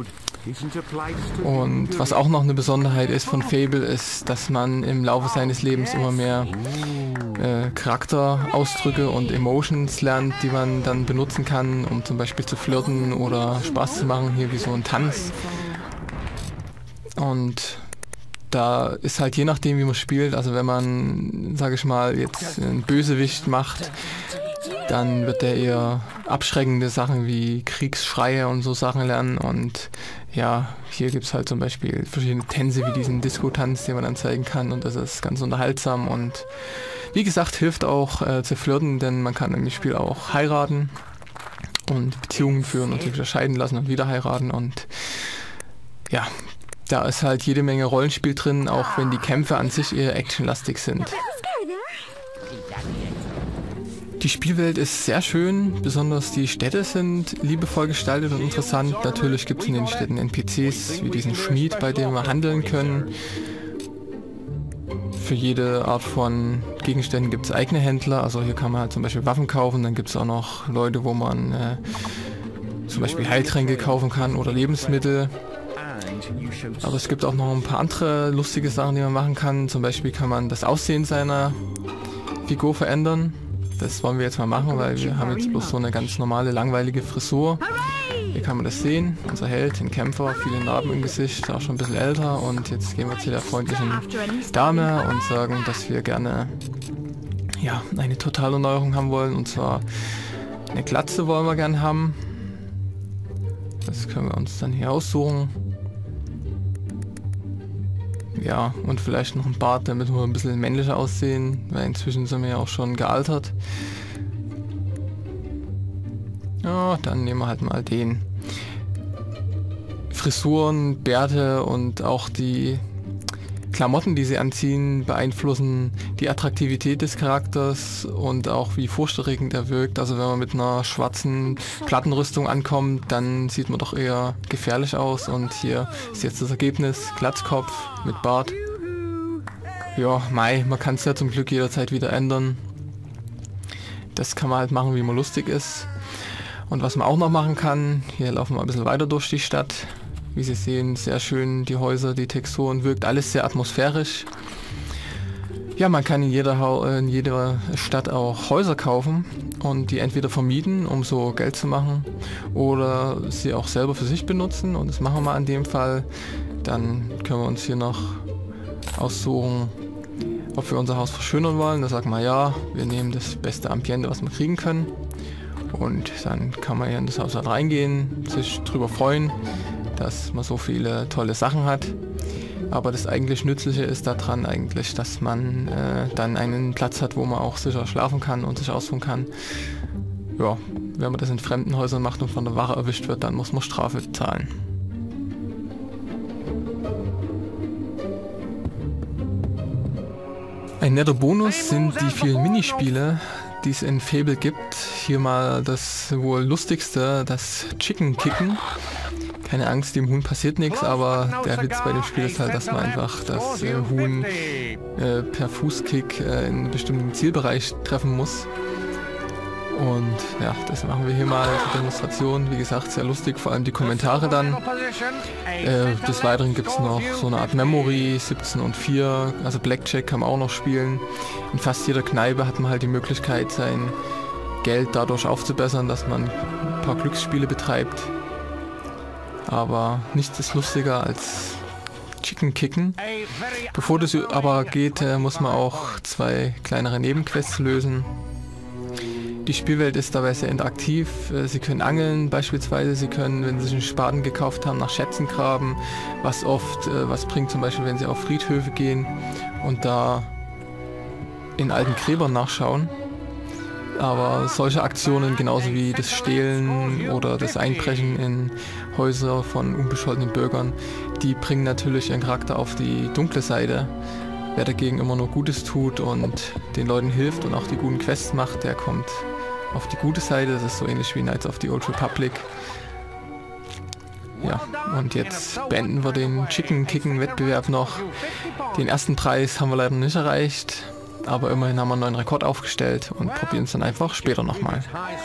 Und was auch noch eine Besonderheit ist von Fable, ist, dass man im Laufe seines Lebens immer mehr Charakterausdrücke und Emotions lernt, die man dann benutzen kann, um zum Beispiel zu flirten oder Spaß zu machen, hier wie so ein Tanz. Und da ist halt je nachdem, wie man spielt, also wenn man, sage ich mal, jetzt einen Bösewicht macht, dann wird der eher abschreckende Sachen wie Kriegsschreie und so Sachen lernen. Und ja, hier gibt es halt zum Beispiel verschiedene Tänze wie diesen Disco-Tanz, den man dann zeigen kann, und das ist ganz unterhaltsam und wie gesagt, hilft auch zu flirten, denn man kann im Spiel auch heiraten und Beziehungen führen und sich wieder scheiden lassen und wieder heiraten, und ja, da ist halt jede Menge Rollenspiel drin, auch wenn die Kämpfe an sich eher actionlastig sind. Die Spielwelt ist sehr schön, besonders die Städte sind liebevoll gestaltet und interessant. Natürlich gibt es in den Städten NPCs wie diesen Schmied, bei dem wir handeln können. Für jede Art von Gegenständen gibt es eigene Händler, also hier kann man halt zum Beispiel Waffen kaufen, dann gibt es auch noch Leute, wo man zum Beispiel Heiltränke kaufen kann oder Lebensmittel. Aber es gibt auch noch ein paar andere lustige Sachen, die man machen kann. Zum Beispiel kann man das Aussehen seiner Figur verändern. Das wollen wir jetzt mal machen, weil wir haben jetzt bloß so eine ganz normale, langweilige Frisur. Hier kann man das sehen. Unser Held, ein Kämpfer, viele Narben im Gesicht, auch schon ein bisschen älter. Und jetzt gehen wir zu der freundlichen Dame und sagen, dass wir gerne ja, eine Totalerneuerung haben wollen. Und zwar eine Glatze wollen wir gerne haben. Das können wir uns dann hier aussuchen. Ja, und vielleicht noch ein Bart, damit wir ein bisschen männlicher aussehen, weil inzwischen sind wir ja auch schon gealtert. Ja, dann nehmen wir halt mal den. Frisuren, Bärte und auch die Klamotten, die sie anziehen, beeinflussen die Attraktivität des Charakters und auch wie furchterregend er wirkt. Also wenn man mit einer schwarzen Plattenrüstung ankommt, dann sieht man doch eher gefährlich aus. Und hier ist jetzt das Ergebnis, Glatzkopf mit Bart. Ja, man kann es ja zum Glück jederzeit wieder ändern. Das kann man halt machen, wie man lustig ist. Und was man auch noch machen kann, hier laufen wir ein bisschen weiter durch die Stadt. Wie Sie sehen, sehr schön die Häuser, die Texturen, wirkt alles sehr atmosphärisch. Ja, man kann in jeder Stadt auch Häuser kaufen und die entweder vermieten, um so Geld zu machen, oder sie auch selber für sich benutzen, und das machen wir mal in dem Fall. Dann können wir uns hier noch aussuchen, ob wir unser Haus verschönern wollen. Da sagen wir ja, wir nehmen das beste Ambiente, was wir kriegen können. Und dann kann man hier in das Haus halt reingehen, sich drüber freuen, dass man so viele tolle Sachen hat. Aber das eigentlich Nützliche ist daran eigentlich, dass man dann einen Platz hat, wo man auch sicher schlafen kann und sich ausruhen kann. Ja, wenn man das in fremden Häusern macht und von der Wache erwischt wird, dann muss man Strafe zahlen. Ein netter Bonus sind die vielen Minispiele, die es in Fable gibt. Hier mal das wohl lustigste, das Chicken Kicken. keine Angst, dem Huhn passiert nichts, aber der Witz bei dem Spiel ist halt, dass man einfach das Huhn per Fußkick in einen bestimmten Zielbereich treffen muss. Und ja, das machen wir hier mal zur Demonstration. Wie gesagt, sehr lustig, vor allem die Kommentare dann. Des Weiteren gibt es noch so eine Art Memory, 17 und 4, also Blackjack kann man auch noch spielen. In fast jeder Kneipe hat man halt die Möglichkeit, sein Geld dadurch aufzubessern, dass man ein paar Glücksspiele betreibt. Aber nichts ist lustiger als Chicken Kicken. Bevor das aber geht, muss man auch 2 kleinere Nebenquests lösen. Die Spielwelt ist dabei sehr interaktiv. Sie können angeln beispielsweise, Sie können, wenn Sie sich einen Spaten gekauft haben, nach Schätzen graben, was oft was bringt, zum Beispiel wenn Sie auf Friedhöfe gehen und da in alten Gräbern nachschauen. Aber solche Aktionen, genauso wie das Stehlen oder das Einbrechen in Häuser von unbescholtenen Bürgern, die bringen natürlich ihren Charakter auf die dunkle Seite. Wer dagegen immer nur Gutes tut und den Leuten hilft und auch die guten Quests macht, der kommt auf die gute Seite. Das ist so ähnlich wie Knights of the Old Republic. Ja, und jetzt beenden wir den Chicken Kicken Wettbewerb noch. Den ersten Preis haben wir leider nicht erreicht, aber immerhin haben wir einen neuen Rekord aufgestellt und probieren es dann einfach später nochmal.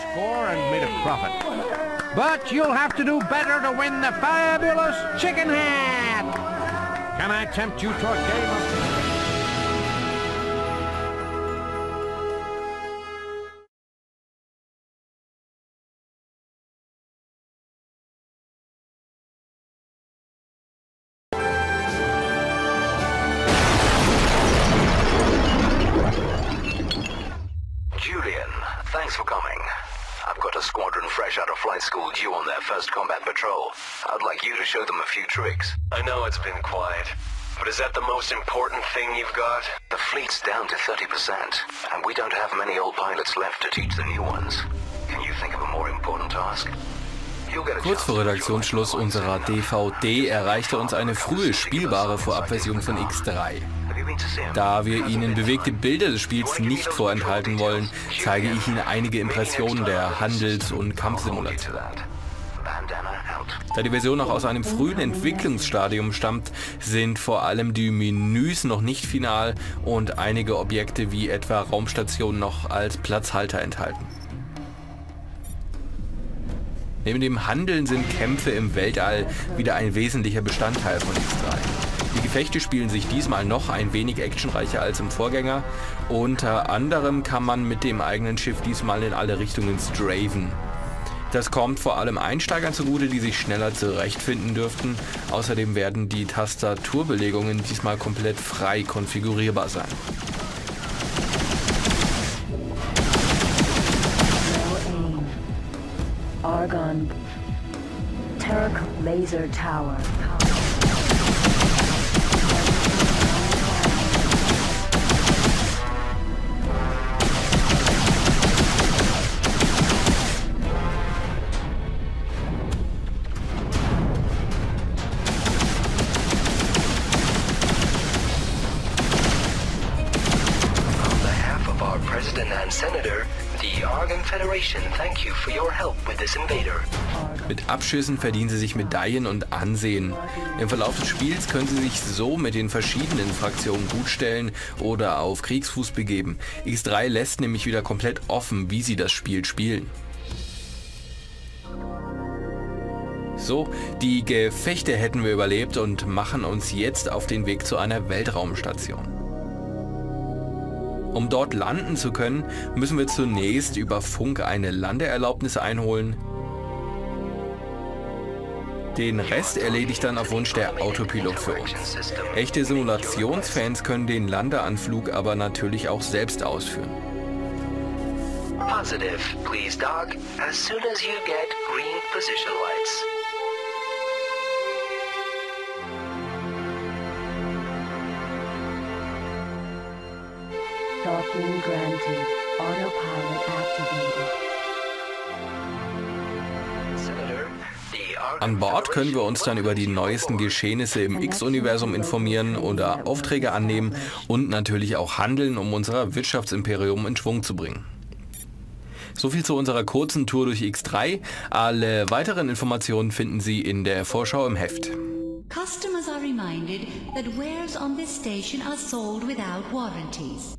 But you'll have to do better to win the fabulous chicken hat. Can I tempt you to a game of... Julian, thanks for coming. I've got a squadron fresh out of flight school due on their first combat patrol. I'd like you to show them a few tricks. I know it's been quiet, but is that the most important thing you've got? The fleet's down to 30%, and we don't have many old pilots left to teach the new ones. Can you think of a more important task? Kurz vor Redaktionsschluss unserer DVD erreichte uns eine frühe spielbare Vorabversion von X3. Da wir Ihnen bewegte Bilder des Spiels nicht vorenthalten wollen, zeige ich Ihnen einige Impressionen der Handels- und Kampfsimulation. Da die Version noch aus einem frühen Entwicklungsstadium stammt, sind vor allem die Menüs noch nicht final und einige Objekte wie etwa Raumstationen noch als Platzhalter enthalten. Neben dem Handeln sind Kämpfe im Weltall wieder ein wesentlicher Bestandteil von X3. Die Gefechte spielen sich diesmal noch ein wenig actionreicher als im Vorgänger. Unter anderem kann man mit dem eigenen Schiff diesmal in alle Richtungen strafen. Das kommt vor allem Einsteigern zugute, die sich schneller zurechtfinden dürften. Außerdem werden die Tastaturbelegungen diesmal komplett frei konfigurierbar sein. Argon. Turk Laser Tower. On behalf of our President and Senator, the Argon Federation, thank you for your help with this invader. Mit Abschüssen verdienen sie sich Medaillen und Ansehen. Im Verlauf des Spiels können sie sich so mit den verschiedenen Fraktionen gutstellen oder auf Kriegsfuß begeben. X3 lässt nämlich wieder komplett offen, wie sie das Spiel spielen. So, die Gefechte hätten wir überlebt und machen uns jetzt auf den Weg zu einer Weltraumstation. Um dort landen zu können, müssen wir zunächst über Funk eine Landeerlaubnis einholen. Den Rest erledigt dann auf Wunsch der Autopilot für uns. Echte Simulationsfans können den Landeanflug aber natürlich auch selbst ausführen. Positive, please dock, as soon as you get green position lights. Docking granted. Autopilot activated. Senator, the Argon An Bord können wir uns dann über die Federation neuesten Geschehnisse im X-Universum informieren oder Aufträge annehmen und natürlich auch handeln, um unser Wirtschaftsimperium in Schwung zu bringen. So viel zu unserer kurzen Tour durch X3. Alle weiteren Informationen finden Sie in der Vorschau im Heft. Customers are reminded that wares on this station are sold without warranties.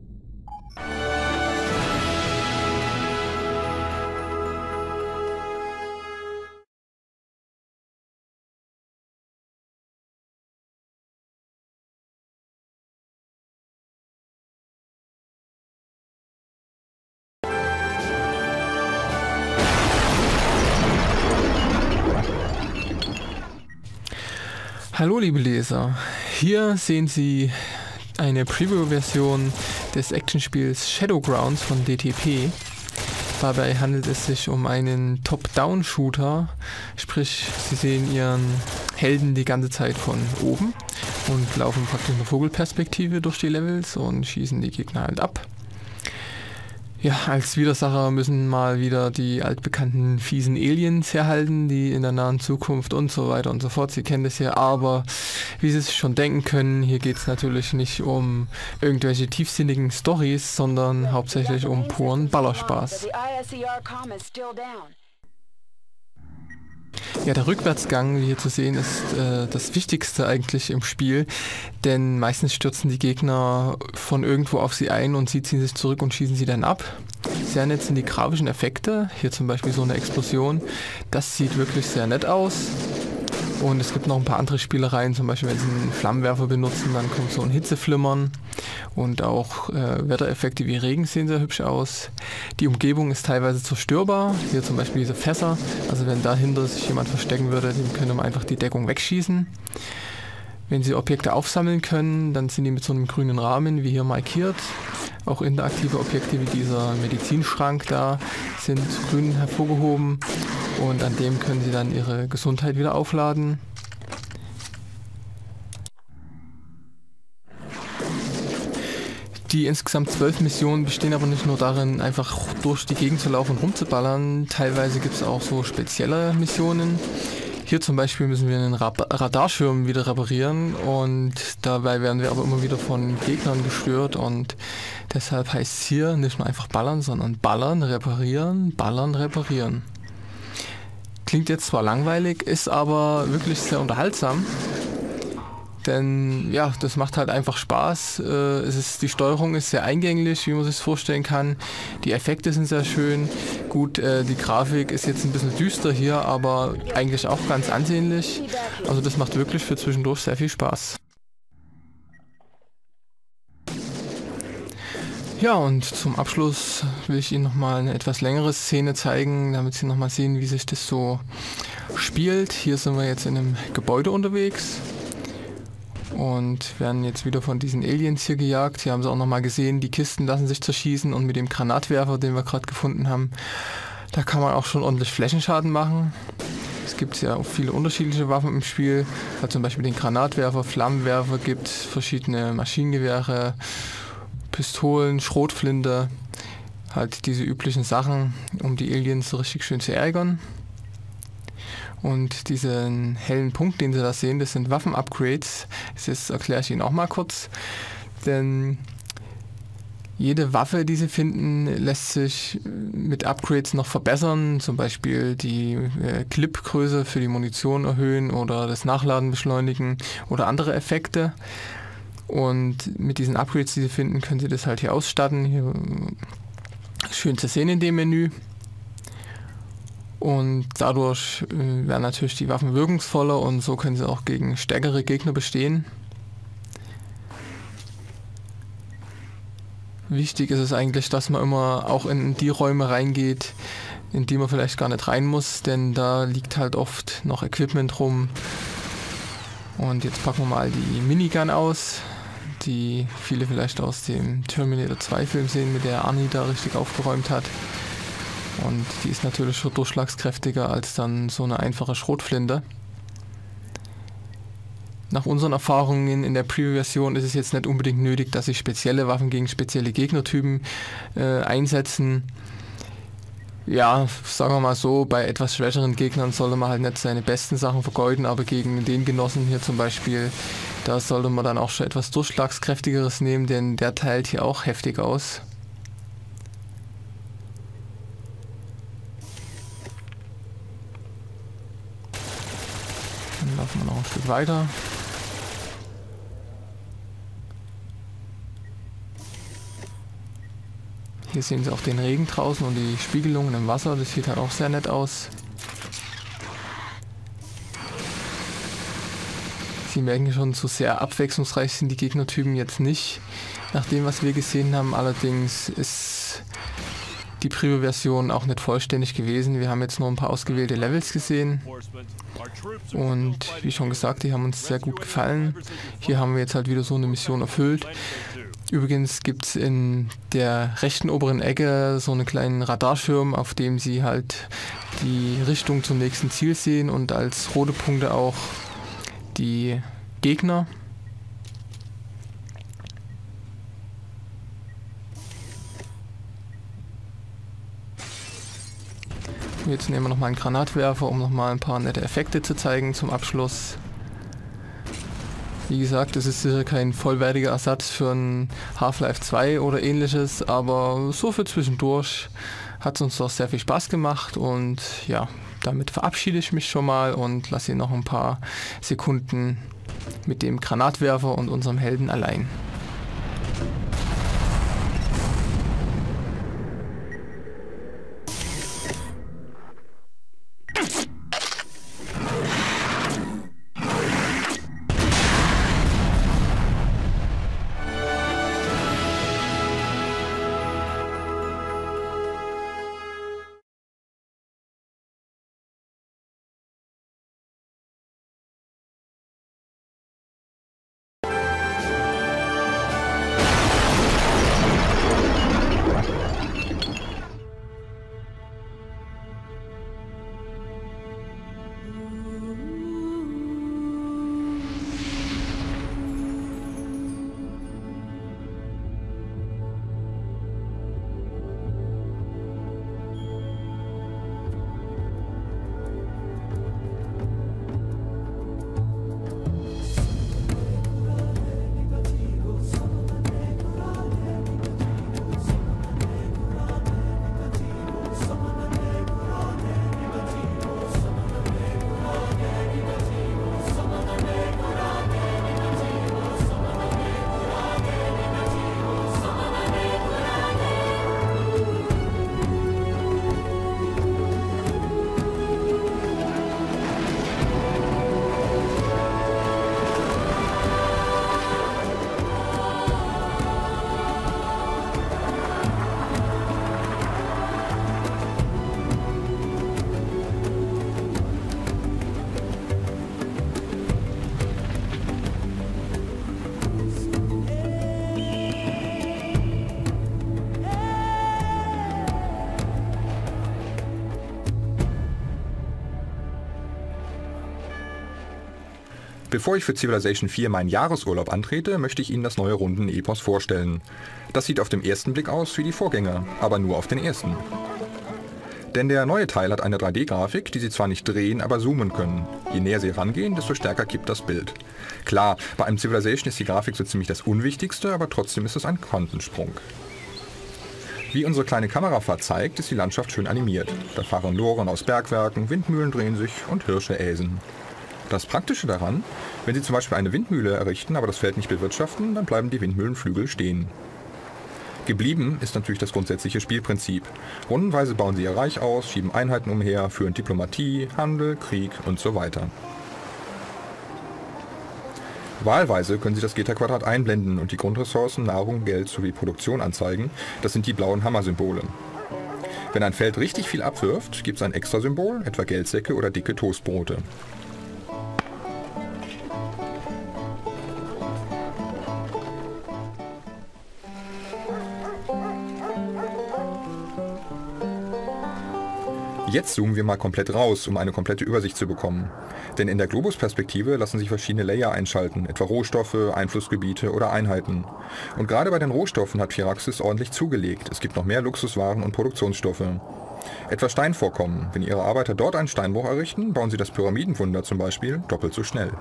Hallo liebe Leser, hier sehen Sie eine Preview-Version des Actionspiels Shadowgrounds von DTP. Dabei handelt es sich um einen Top-Down-Shooter, sprich Sie sehen Ihren Helden die ganze Zeit von oben und laufen praktisch in der Vogelperspektive durch die Levels und schießen die Gegner halt ab. Ja, als Widersacher müssen mal wieder die altbekannten fiesen Aliens herhalten, die in der nahen Zukunft und so weiter und so fort. Sie kennen das ja, aber wie Sie sich schon denken können, hier geht es natürlich nicht um irgendwelche tiefsinnigen Storys, sondern hauptsächlich um puren Ballerspaß. Ja, der Rückwärtsgang, wie hier zu sehen, ist das Wichtigste eigentlich im Spiel, denn meistens stürzen die Gegner von irgendwo auf sie ein und sie ziehen sich zurück und schießen sie dann ab. Sehr nett sind die grafischen Effekte, hier zum Beispiel so eine Explosion, das sieht wirklich sehr nett aus. Und es gibt noch ein paar andere Spielereien, zum Beispiel wenn Sie einen Flammenwerfer benutzen, dann kommt so ein Hitzeflimmern und auch Wettereffekte wie Regen sehen sehr hübsch aus. Die Umgebung ist teilweise zerstörbar, hier zum Beispiel diese Fässer, also wenn dahinter sich jemand verstecken würde, dem könnte man einfach die Deckung wegschießen. Wenn Sie Objekte aufsammeln können, dann sind die mit so einem grünen Rahmen wie hier markiert. Auch interaktive Objekte wie dieser Medizinschrank da sind grün hervorgehoben und an dem können Sie dann Ihre Gesundheit wieder aufladen. Die insgesamt 12 Missionen bestehen aber nicht nur darin, einfach durch die Gegend zu laufen und rumzuballern. Teilweise gibt es auch so spezielle Missionen. Hier zum Beispiel müssen wir einen Radarschirm wieder reparieren und dabei werden wir aber immer wieder von Gegnern gestört und deshalb heißt es hier nicht nur einfach ballern, sondern ballern, reparieren, ballern, reparieren. Klingt jetzt zwar langweilig, ist aber wirklich sehr unterhaltsam, denn ja, das macht halt einfach Spaß. Die Steuerung ist sehr eingänglich, wie man sich vorstellen kann. Die Effekte sind sehr schön. Gut, die Grafik ist jetzt ein bisschen düster hier, aber eigentlich auch ganz ansehnlich. Also das macht wirklich für zwischendurch sehr viel Spaß. Ja, und zum Abschluss will ich Ihnen nochmal eine etwas längere Szene zeigen, damit Sie nochmal sehen, wie sich das so spielt. Hier sind wir jetzt in einem Gebäude unterwegs und werden jetzt wieder von diesen Aliens hier gejagt. Hier haben Sie auch nochmal gesehen, die Kisten lassen sich zerschießen und mit dem Granatwerfer, den wir gerade gefunden haben, da kann man auch schon ordentlich Flächenschaden machen. Es gibt ja auch viele unterschiedliche Waffen im Spiel, also zum Beispiel den Granatwerfer, Flammenwerfer, gibt verschiedene Maschinengewehre, Pistolen, Schrotflinte, halt diese üblichen Sachen, um die Aliens so richtig schön zu ärgern. Und diesen hellen Punkt, den Sie da sehen, das sind Waffen-Upgrades. Das erkläre ich Ihnen auch mal kurz. Denn jede Waffe, die Sie finden, lässt sich mit Upgrades noch verbessern. Zum Beispiel die Clipgröße für die Munition erhöhen oder das Nachladen beschleunigen oder andere Effekte. Und mit diesen Upgrades, die Sie finden, können Sie das halt hier ausstatten. Hier schön zu sehen in dem Menü. Und dadurch werden natürlich die Waffen wirkungsvoller und so können sie auch gegen stärkere Gegner bestehen. Wichtig ist es eigentlich, dass man immer auch in die Räume reingeht, in die man vielleicht gar nicht rein muss, denn da liegt halt oft noch Equipment rum. Und jetzt packen wir mal die Minigun aus, die viele vielleicht aus dem Terminator 2 Film sehen, mit der Arnie da richtig aufgeräumt hat. Und die ist natürlich schon durchschlagskräftiger als dann so eine einfache Schrotflinte. Nach unseren Erfahrungen in der Preview-Version ist es jetzt nicht unbedingt nötig, dass sich spezielle Waffen gegen spezielle Gegnertypen einsetzen. Ja, sagen wir mal so, bei etwas schwächeren Gegnern sollte man halt nicht seine besten Sachen vergeuden, aber gegen den Genossen hier zum Beispiel, da sollte man dann auch schon etwas durchschlagskräftigeres nehmen, denn der teilt hier auch heftig aus. laufen wir noch ein Stück weiter. Hier sehen Sie auch den Regen draußen und die Spiegelungen im Wasser. Das sieht halt auch sehr nett aus. Sie merken schon, so sehr abwechslungsreich sind die Gegnertypen jetzt nicht, nach dem, was wir gesehen haben. Allerdings ist die Preview-Version auch nicht vollständig gewesen. Wir haben jetzt nur ein paar ausgewählte Levels gesehen. Und wie schon gesagt, die haben uns sehr gut gefallen. Hier haben wir jetzt halt wieder so eine Mission erfüllt. Übrigens gibt es in der rechten oberen Ecke so einen kleinen Radarschirm, auf dem Sie halt die Richtung zum nächsten Ziel sehen und als rote Punkte auch die Gegner. Jetzt nehmen wir nochmal einen Granatwerfer, um nochmal ein paar nette Effekte zu zeigen zum Abschluss. Wie gesagt, es ist sicher kein vollwertiger Ersatz für ein Half-Life 2 oder ähnliches, aber so für zwischendurch hat es uns doch sehr viel Spaß gemacht und ja, damit verabschiede ich mich schon mal und lasse ihr noch ein paar Sekunden mit dem Granatwerfer und unserem Helden allein. Bevor ich für Civilization 4 meinen Jahresurlaub antrete, möchte ich Ihnen das neue Runden-Epos vorstellen. Das sieht auf den ersten Blick aus wie die Vorgänger, aber nur auf den ersten. Denn der neue Teil hat eine 3D-Grafik, die Sie zwar nicht drehen, aber zoomen können. Je näher Sie rangehen, desto stärker kippt das Bild. Klar, bei einem Civilization ist die Grafik so ziemlich das Unwichtigste, aber trotzdem ist es ein Quantensprung. Wie unsere kleine Kamerafahrt zeigt, ist die Landschaft schön animiert. Da fahren Loren aus Bergwerken, Windmühlen drehen sich und Hirsche äsen. Das Praktische daran, wenn Sie zum Beispiel eine Windmühle errichten, aber das Feld nicht bewirtschaften, dann bleiben die Windmühlenflügel stehen. Geblieben ist natürlich das grundsätzliche Spielprinzip. Rundenweise bauen Sie Ihr Reich aus, schieben Einheiten umher, führen Diplomatie, Handel, Krieg und so weiter. Wahlweise können Sie das Geta-Quadrat einblenden und die Grundressourcen, Nahrung, Geld sowie Produktion anzeigen. Das sind die blauen Hammer-Symbole. Wenn ein Feld richtig viel abwirft, gibt es ein Extrasymbol, etwa Geldsäcke oder dicke Toastbrote. Jetzt zoomen wir mal komplett raus, um eine komplette Übersicht zu bekommen. Denn in der Globus-Perspektive lassen sich verschiedene Layer einschalten, etwa Rohstoffe, Einflussgebiete oder Einheiten. Und gerade bei den Rohstoffen hat Firaxis ordentlich zugelegt. Es gibt noch mehr Luxuswaren und Produktionsstoffe. Etwa Steinvorkommen. Wenn Ihre Arbeiter dort einen Steinbruch errichten, bauen sie das Pyramidenwunder zum Beispiel doppelt so schnell.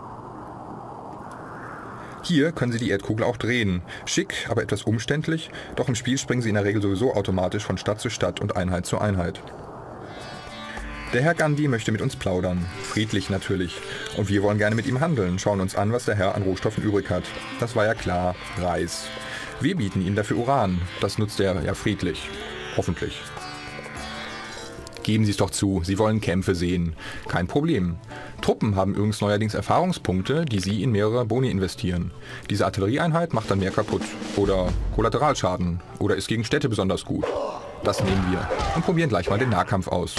Hier können Sie die Erdkugel auch drehen. Schick, aber etwas umständlich, doch im Spiel springen Sie in der Regel sowieso automatisch von Stadt zu Stadt und Einheit zu Einheit. Der Herr Gandhi möchte mit uns plaudern. Friedlich natürlich. Und wir wollen gerne mit ihm handeln, schauen uns an, was der Herr an Rohstoffen übrig hat. Das war ja klar, Reis. Wir bieten ihm dafür Uran. Das nutzt er ja friedlich. Hoffentlich. Geben Sie es doch zu, Sie wollen Kämpfe sehen. Kein Problem. Truppen haben übrigens neuerdings Erfahrungspunkte, die Sie in mehrere Boni investieren. Diese Artillerieeinheit macht dann mehr kaputt. Oder Kollateralschaden. Oder ist gegen Städte besonders gut. Das nehmen wir. Und probieren gleich mal den Nahkampf aus.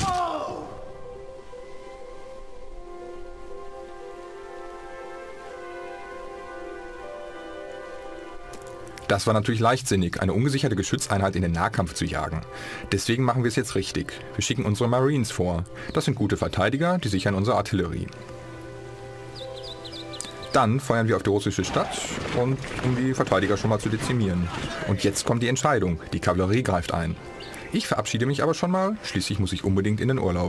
Das war natürlich leichtsinnig, eine ungesicherte Geschützeinheit in den Nahkampf zu jagen. Deswegen machen wir es jetzt richtig. Wir schicken unsere Marines vor. Das sind gute Verteidiger, die sichern unsere Artillerie. Dann feuern wir auf die russische Stadt, um die Verteidiger schon mal zu dezimieren. Und jetzt kommt die Entscheidung. Die Kavallerie greift ein. Ich verabschiede mich aber schon mal, schließlich muss ich unbedingt in den Urlaub.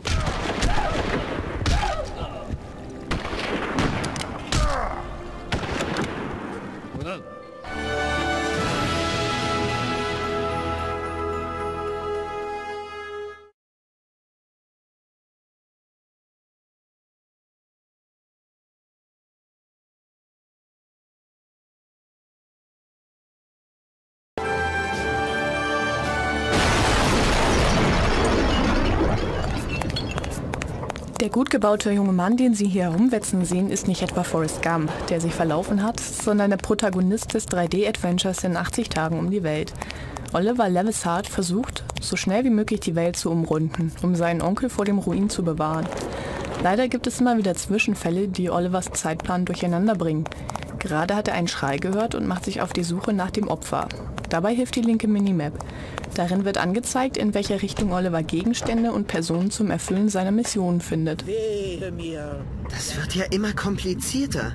Der gut gebaute junge Mann, den Sie hier herumwetzen sehen, ist nicht etwa Forrest Gump, der sich verlaufen hat, sondern der Protagonist des 3D-Adventures in 80 Tagen um die Welt. Oliver Levisard versucht, so schnell wie möglich die Welt zu umrunden, um seinen Onkel vor dem Ruin zu bewahren. Leider gibt es immer wieder Zwischenfälle, die Olivers Zeitplan durcheinander bringen. Gerade hat er einen Schrei gehört und macht sich auf die Suche nach dem Opfer. Dabei hilft die linke Minimap. Darin wird angezeigt, in welcher Richtung Oliver Gegenstände und Personen zum Erfüllen seiner Mission findet. Wehe mir. Das wird ja immer komplizierter.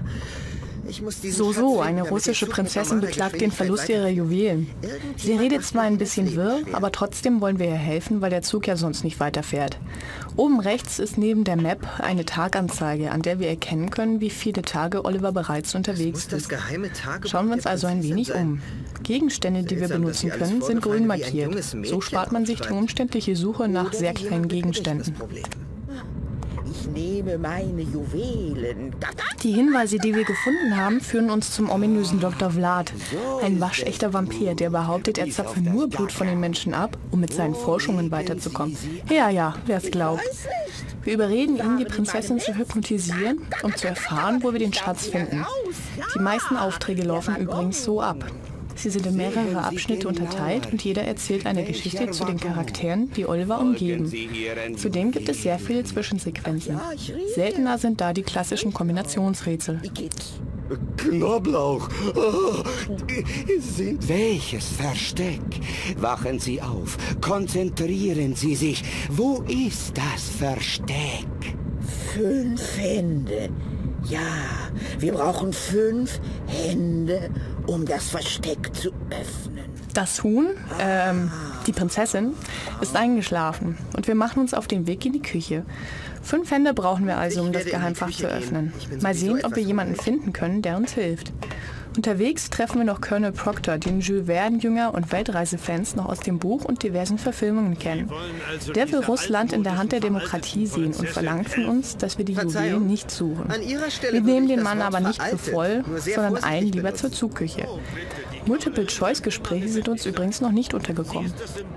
Eine russische Prinzessin beklagt den Verlust ihrer Juwelen. Sie redet zwar ein bisschen wirr, aber trotzdem wollen wir ihr helfen, weil der Zug ja sonst nicht weiterfährt. Oben rechts ist neben der Map eine Taganzeige, an der wir erkennen können, wie viele Tage Oliver bereits unterwegs ist. Schauen wir uns also ein wenig um. Gegenstände, die wir benutzen können, sind grün markiert. So spart man sich die umständliche Suche nach sehr kleinen Gegenständen. Ich nehme meine Juwelen. Die Hinweise, die wir gefunden haben, führen uns zum ominösen Dr. Vlad. Ein waschechter Vampir, der behauptet, er zapfe nur Blut von den Menschen ab, um mit seinen Forschungen weiterzukommen. Ja, wer es glaubt. Wir überreden ihn, die Prinzessin zu hypnotisieren, um zu erfahren, wo wir den Schatz finden. Die meisten Aufträge laufen übrigens so ab. Sie sind in mehrere Abschnitte unterteilt und jeder erzählt eine Geschichte zu den Charakteren, die Oliver umgeben. Zudem gibt es sehr viele Zwischensequenzen. Seltener sind da die klassischen Kombinationsrätsel. Knoblauch! Oh, welches Versteck? Wachen Sie auf, konzentrieren Sie sich. Wo ist das Versteck? 5 Hände. Ja, wir brauchen 5 Hände, um das Versteck zu öffnen. Das Huhn, die Prinzessin, ist eingeschlafen und wir machen uns auf den Weg in die Küche. 5 Hände brauchen wir also, um das Geheimfach zu öffnen. Mal sehen, ob wir jemanden finden können, der uns hilft. Unterwegs treffen wir noch Colonel Proctor, den Jules Verne-Jünger und Weltreisefans noch aus dem Buch und diversen Verfilmungen kennen. Der will Russland in der Hand der Demokratie sehen und verlangt von uns, dass wir die Juwelen nicht suchen. Wir nehmen den Mann aber nicht für voll, sondern eilen lieber zur Zugküche. Multiple-Choice-Gespräche sind uns übrigens noch nicht untergekommen.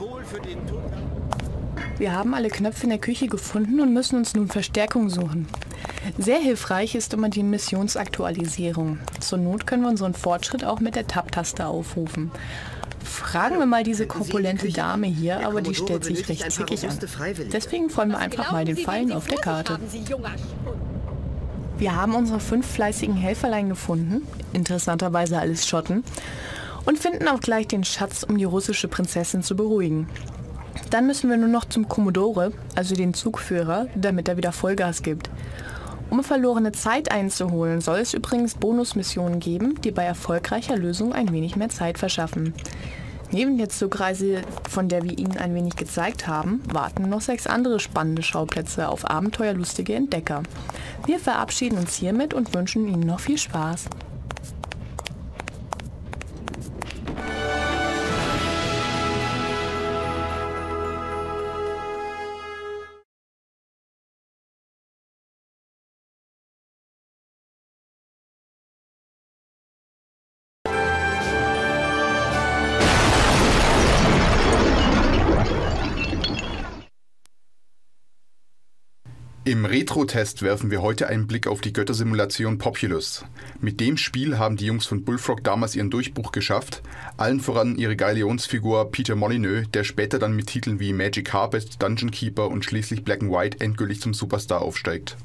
Wir haben alle Knöpfe in der Küche gefunden und müssen uns nun Verstärkung suchen. Sehr hilfreich ist immer die Missionsaktualisierung. Zur Not können wir unseren Fortschritt auch mit der Tab-Taste aufrufen. Fragen wir mal diese korpulente Dame hier, aber die stellt sich recht zickig an. Deswegen folgen wir einfach mal den Pfeilen auf der Karte. Wir haben unsere 5 fleißigen Helferlein gefunden, interessanterweise alles Schotten, und finden auch gleich den Schatz, um die russische Prinzessin zu beruhigen. Dann müssen wir nur noch zum Kommodore, also den Zugführer, damit er wieder Vollgas gibt. Um verlorene Zeit einzuholen, soll es übrigens Bonusmissionen geben, die bei erfolgreicher Lösung ein wenig mehr Zeit verschaffen. Neben der Zugreise, von der wir Ihnen ein wenig gezeigt haben, warten noch 6 andere spannende Schauplätze auf abenteuerlustige Entdecker. Wir verabschieden uns hiermit und wünschen Ihnen noch viel Spaß. Im Retro-Test werfen wir heute einen Blick auf die Göttersimulation Populous. Mit dem Spiel haben die Jungs von Bullfrog damals ihren Durchbruch geschafft, allen voran ihre Galionsfigur Peter Molyneux, der später dann mit Titeln wie Magic Carpet, Dungeon Keeper und schließlich Black and White endgültig zum Superstar aufsteigt.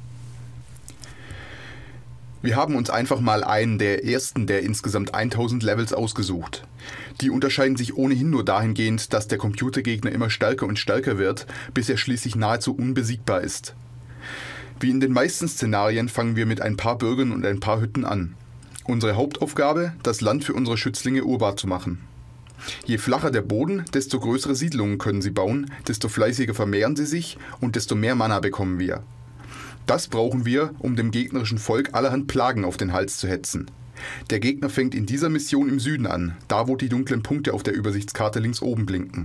Wir haben uns einfach mal einen der ersten der insgesamt 1000 Levels ausgesucht. Die unterscheiden sich ohnehin nur dahingehend, dass der Computergegner immer stärker und stärker wird, bis er schließlich nahezu unbesiegbar ist. Wie in den meisten Szenarien fangen wir mit ein paar Bürgern und ein paar Hütten an. Unsere Hauptaufgabe, das Land für unsere Schützlinge urbar zu machen. Je flacher der Boden, desto größere Siedlungen können sie bauen, desto fleißiger vermehren sie sich und desto mehr Mana bekommen wir. Das brauchen wir, um dem gegnerischen Volk allerhand Plagen auf den Hals zu hetzen. Der Gegner fängt in dieser Mission im Süden an, da wo die dunklen Punkte auf der Übersichtskarte links oben blinken.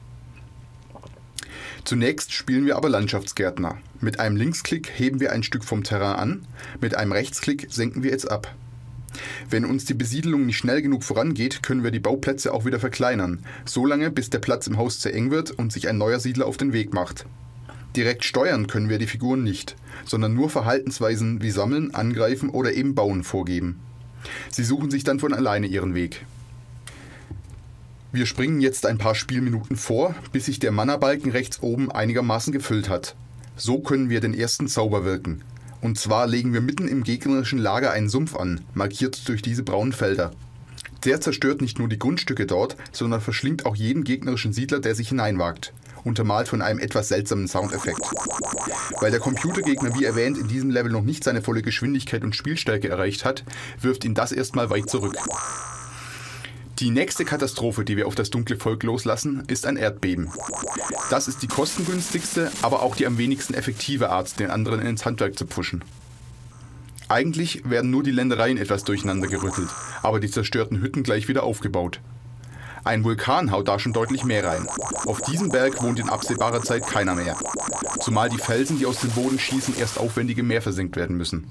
Zunächst spielen wir aber Landschaftsgärtner. Mit einem Linksklick heben wir ein Stück vom Terrain an, mit einem Rechtsklick senken wir es ab. Wenn uns die Besiedelung nicht schnell genug vorangeht, können wir die Bauplätze auch wieder verkleinern, solange bis der Platz im Haus zu eng wird und sich ein neuer Siedler auf den Weg macht. Direkt steuern können wir die Figuren nicht, sondern nur Verhaltensweisen wie Sammeln, Angreifen oder eben Bauen vorgeben. Sie suchen sich dann von alleine ihren Weg. Wir springen jetzt ein paar Spielminuten vor, bis sich der Mana-Balken rechts oben einigermaßen gefüllt hat. So können wir den ersten Zauber wirken. Und zwar legen wir mitten im gegnerischen Lager einen Sumpf an, markiert durch diese braunen Felder. Der zerstört nicht nur die Grundstücke dort, sondern verschlingt auch jeden gegnerischen Siedler, der sich hineinwagt. Untermalt von einem etwas seltsamen Soundeffekt. Weil der Computergegner, wie erwähnt, in diesem Level noch nicht seine volle Geschwindigkeit und Spielstärke erreicht hat, wirft ihn das erstmal weit zurück. Die nächste Katastrophe, die wir auf das dunkle Volk loslassen, ist ein Erdbeben. Das ist die kostengünstigste, aber auch die am wenigsten effektive Art, den anderen ins Handwerk zu pfuschen. Eigentlich werden nur die Ländereien etwas durcheinander gerüttelt, aber die zerstörten Hütten gleich wieder aufgebaut. Ein Vulkan haut da schon deutlich mehr rein. Auf diesem Berg wohnt in absehbarer Zeit keiner mehr. Zumal die Felsen, die aus dem Boden schießen, erst aufwendig im Meer versenkt werden müssen.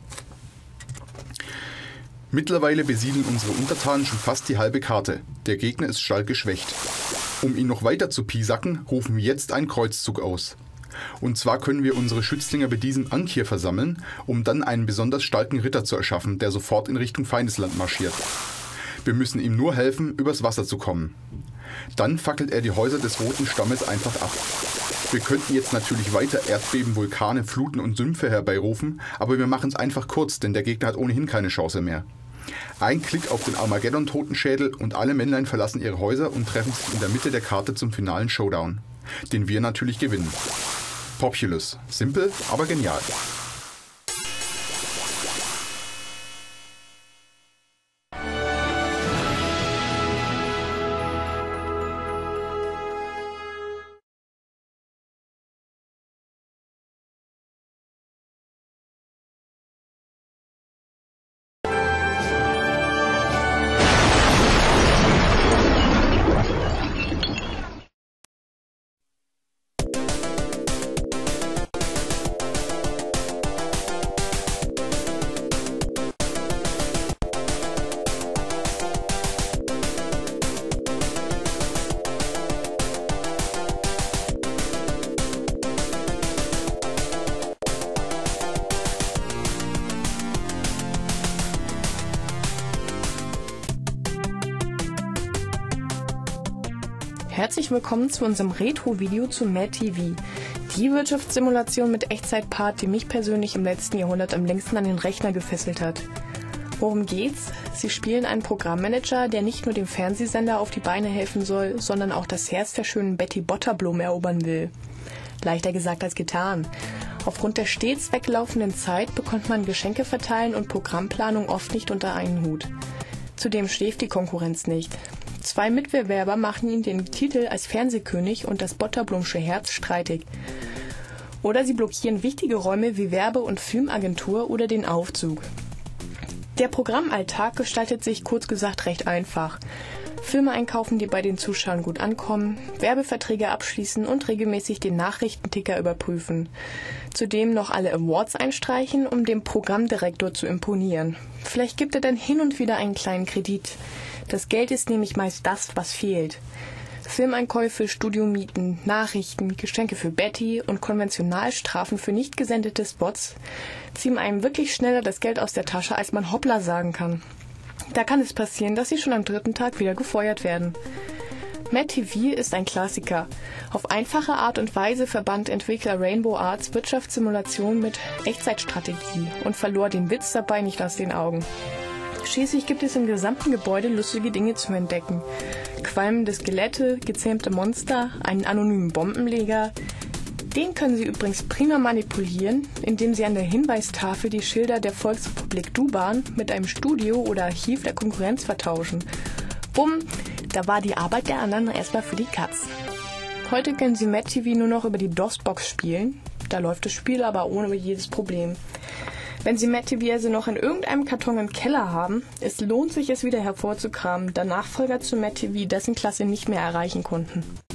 Mittlerweile besiedeln unsere Untertanen schon fast die halbe Karte. Der Gegner ist stark geschwächt. Um ihn noch weiter zu piesacken, rufen wir jetzt einen Kreuzzug aus. Und zwar können wir unsere Schützlinge bei diesem Ankir versammeln, um dann einen besonders starken Ritter zu erschaffen, der sofort in Richtung Feindesland marschiert. Wir müssen ihm nur helfen, übers Wasser zu kommen. Dann fackelt er die Häuser des Roten Stammes einfach ab. Wir könnten jetzt natürlich weiter Erdbeben, Vulkane, Fluten und Sümpfe herbeirufen, aber wir machen es einfach kurz, denn der Gegner hat ohnehin keine Chance mehr. Ein Klick auf den Armageddon-Totenschädel und alle Männlein verlassen ihre Häuser und treffen sich in der Mitte der Karte zum finalen Showdown, den wir natürlich gewinnen. Populous. Simpel, aber genial. Herzlich willkommen zu unserem Retro-Video zu Mad TV. Die Wirtschaftssimulation mit Echtzeitpart, die mich persönlich im letzten Jahrhundert am längsten an den Rechner gefesselt hat. Worum geht's? Sie spielen einen Programmmanager, der nicht nur dem Fernsehsender auf die Beine helfen soll, sondern auch das Herz der schönen Betty Butterblom erobern will. Leichter gesagt als getan. Aufgrund der stets weglaufenden Zeit bekommt man Geschenke verteilen und Programmplanung oft nicht unter einen Hut. Zudem schläft die Konkurrenz nicht. 2 Mitbewerber machen ihm den Titel als Fernsehkönig und das Butterblomsche Herz streitig. Oder sie blockieren wichtige Räume wie Werbe- und Filmagentur oder den Aufzug. Der Programmalltag gestaltet sich kurz gesagt recht einfach. Filme einkaufen, die bei den Zuschauern gut ankommen, Werbeverträge abschließen und regelmäßig den Nachrichtenticker überprüfen. Zudem noch alle Awards einstreichen, um dem Programmdirektor zu imponieren. Vielleicht gibt er dann hin und wieder einen kleinen Kredit. Das Geld ist nämlich meist das, was fehlt. Filmeinkäufe, Studiomieten, Nachrichten, Geschenke für Betty und Konventionalstrafen für nicht gesendete Spots ziehen einem wirklich schneller das Geld aus der Tasche, als man Hoppla sagen kann. Da kann es passieren, dass sie schon am 3. Tag wieder gefeuert werden. Mad TV ist ein Klassiker. Auf einfache Art und Weise verband Entwickler Rainbow Arts Wirtschaftssimulation mit Echtzeitstrategie und verlor den Witz dabei nicht aus den Augen. Schließlich gibt es im gesamten Gebäude lustige Dinge zu entdecken. Qualmende Skelette, gezähmte Monster, einen anonymen Bombenleger. Den können Sie übrigens prima manipulieren, indem Sie an der Hinweistafel die Schilder der Volksrepublik Duban mit einem Studio oder Archiv der Konkurrenz vertauschen. Bumm, da war die Arbeit der anderen erstmal für die Katz. Heute können Sie Mad TV nur noch über die DOS-Box spielen. Da läuft das Spiel aber ohne jedes Problem. Wenn Sie Mad TV also noch in irgendeinem Karton im Keller haben, es lohnt sich, es wieder hervorzukramen, da Nachfolger zu Mad TV dessen Klasse nicht mehr erreichen konnten.